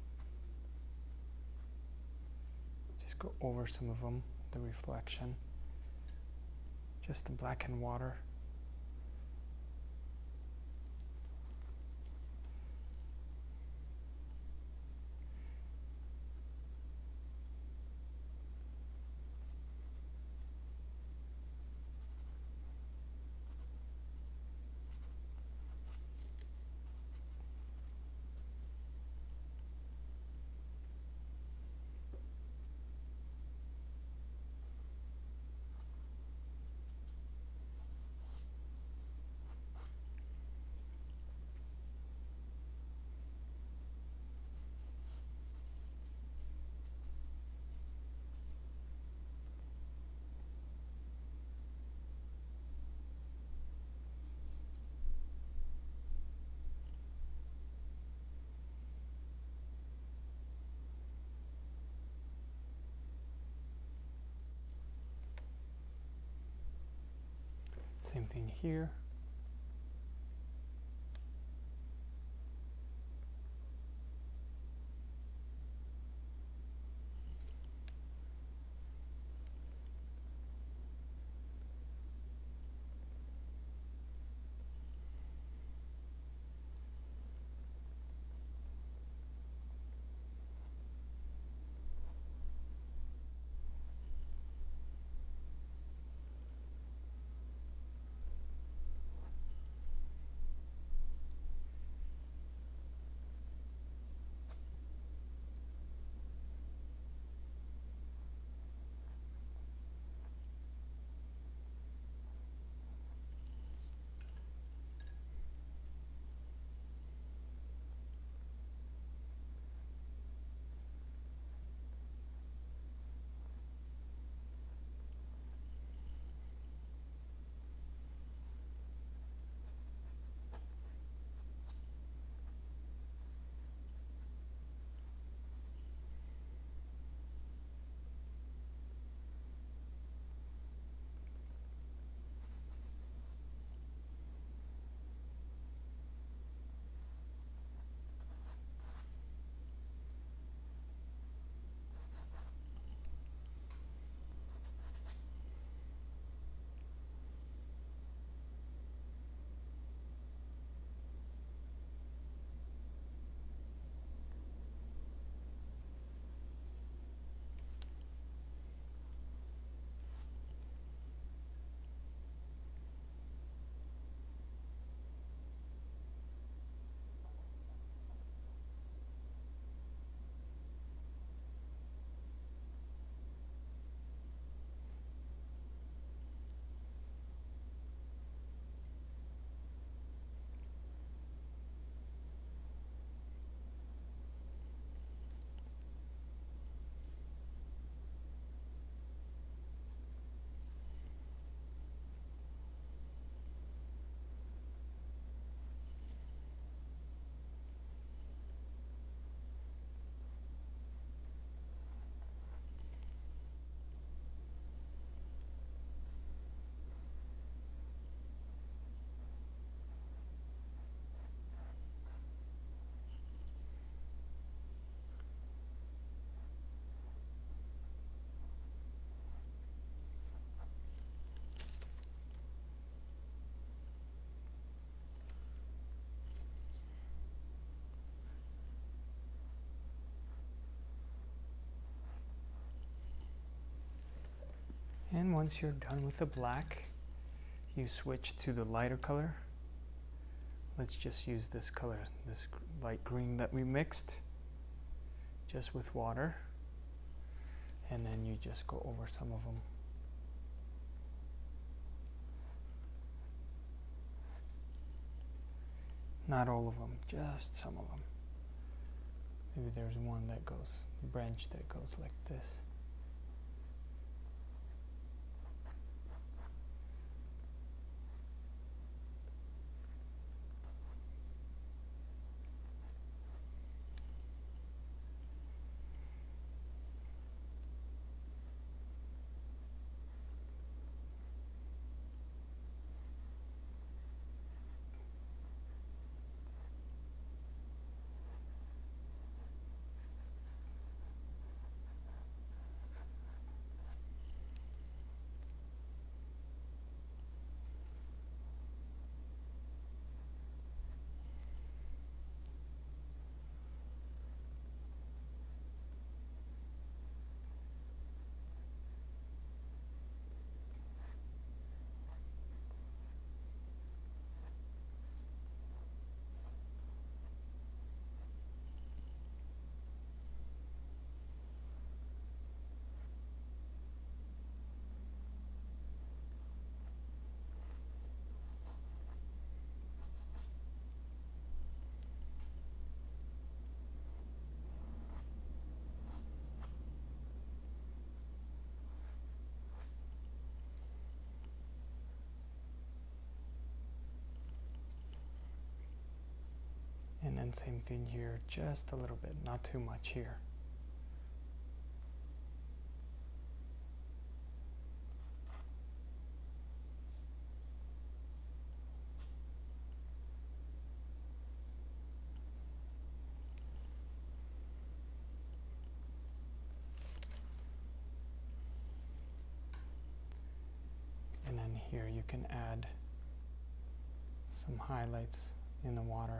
Just go over some of them, the reflection. Just the black and water. Same thing here. And once you're done with the black, you switch to the lighter color. Let's just use this color, this light green that we mixed, just with water. And then you just go over some of them. Not all of them, just some of them. Maybe there's one that goes, branch that goes like this. And then same thing here, just a little bit, not too much here. And then here you can add some highlights in the water.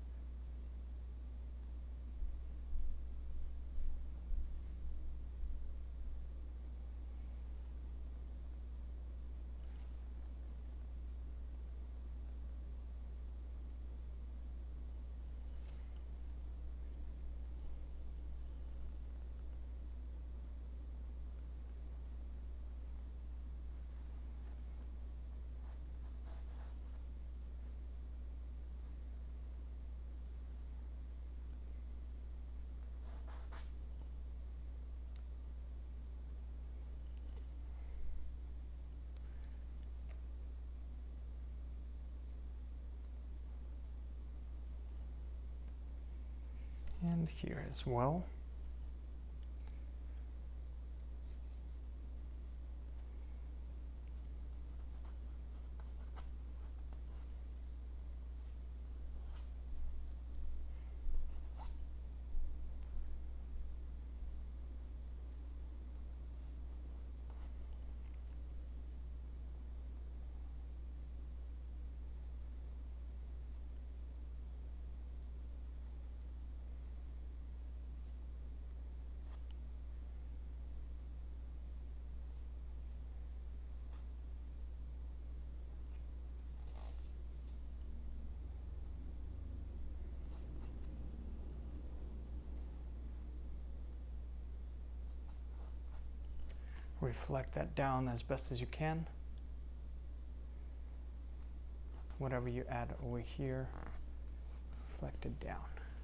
And here as well. Reflect that down as best as you can. Whatever you add over here, reflect it down.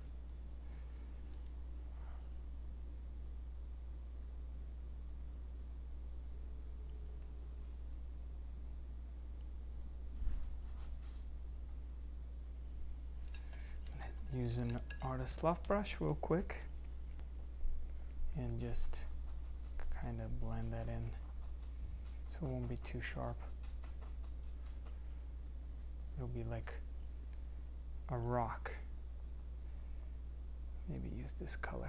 Use an artist loft brush real quick and just kind of blend that in so it won't be too sharp. It'll be like a rock. Maybe use this color.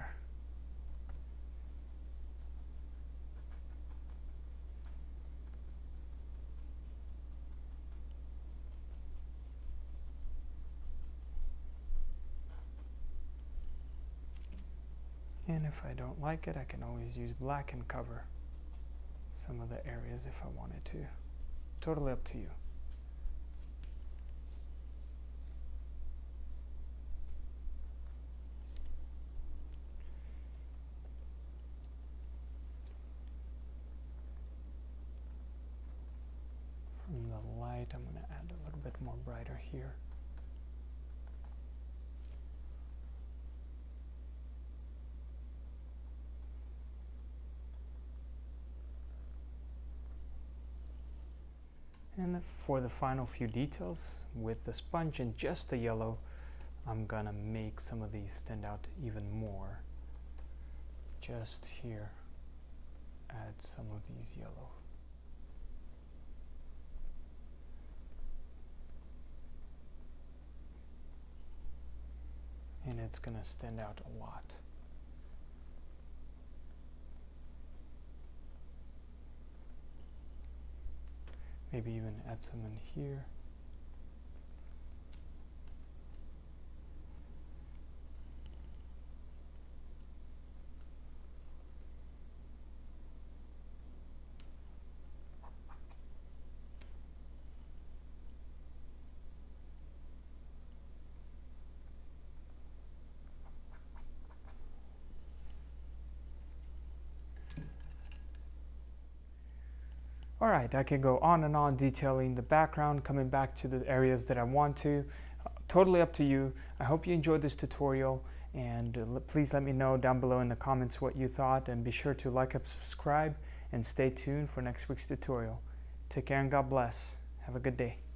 And if I don't like it, I can always use black and cover. some of the areas if I wanted to. Totally up to you. From the light, I'm going to add a little bit more brighter here. And for the final few details, with the sponge and just the yellow, I'm gonna make some of these stand out even more. Just here, add some of these yellow. And it's gonna stand out a lot. Maybe even add some in here. All right, I can go on and on detailing the background, coming back to the areas that I want to. Uh, totally up to you. I hope you enjoyed this tutorial, and uh, please let me know down below in the comments what you thought, and be sure to like and subscribe, and stay tuned for next week's tutorial. Take care and God bless. Have a good day.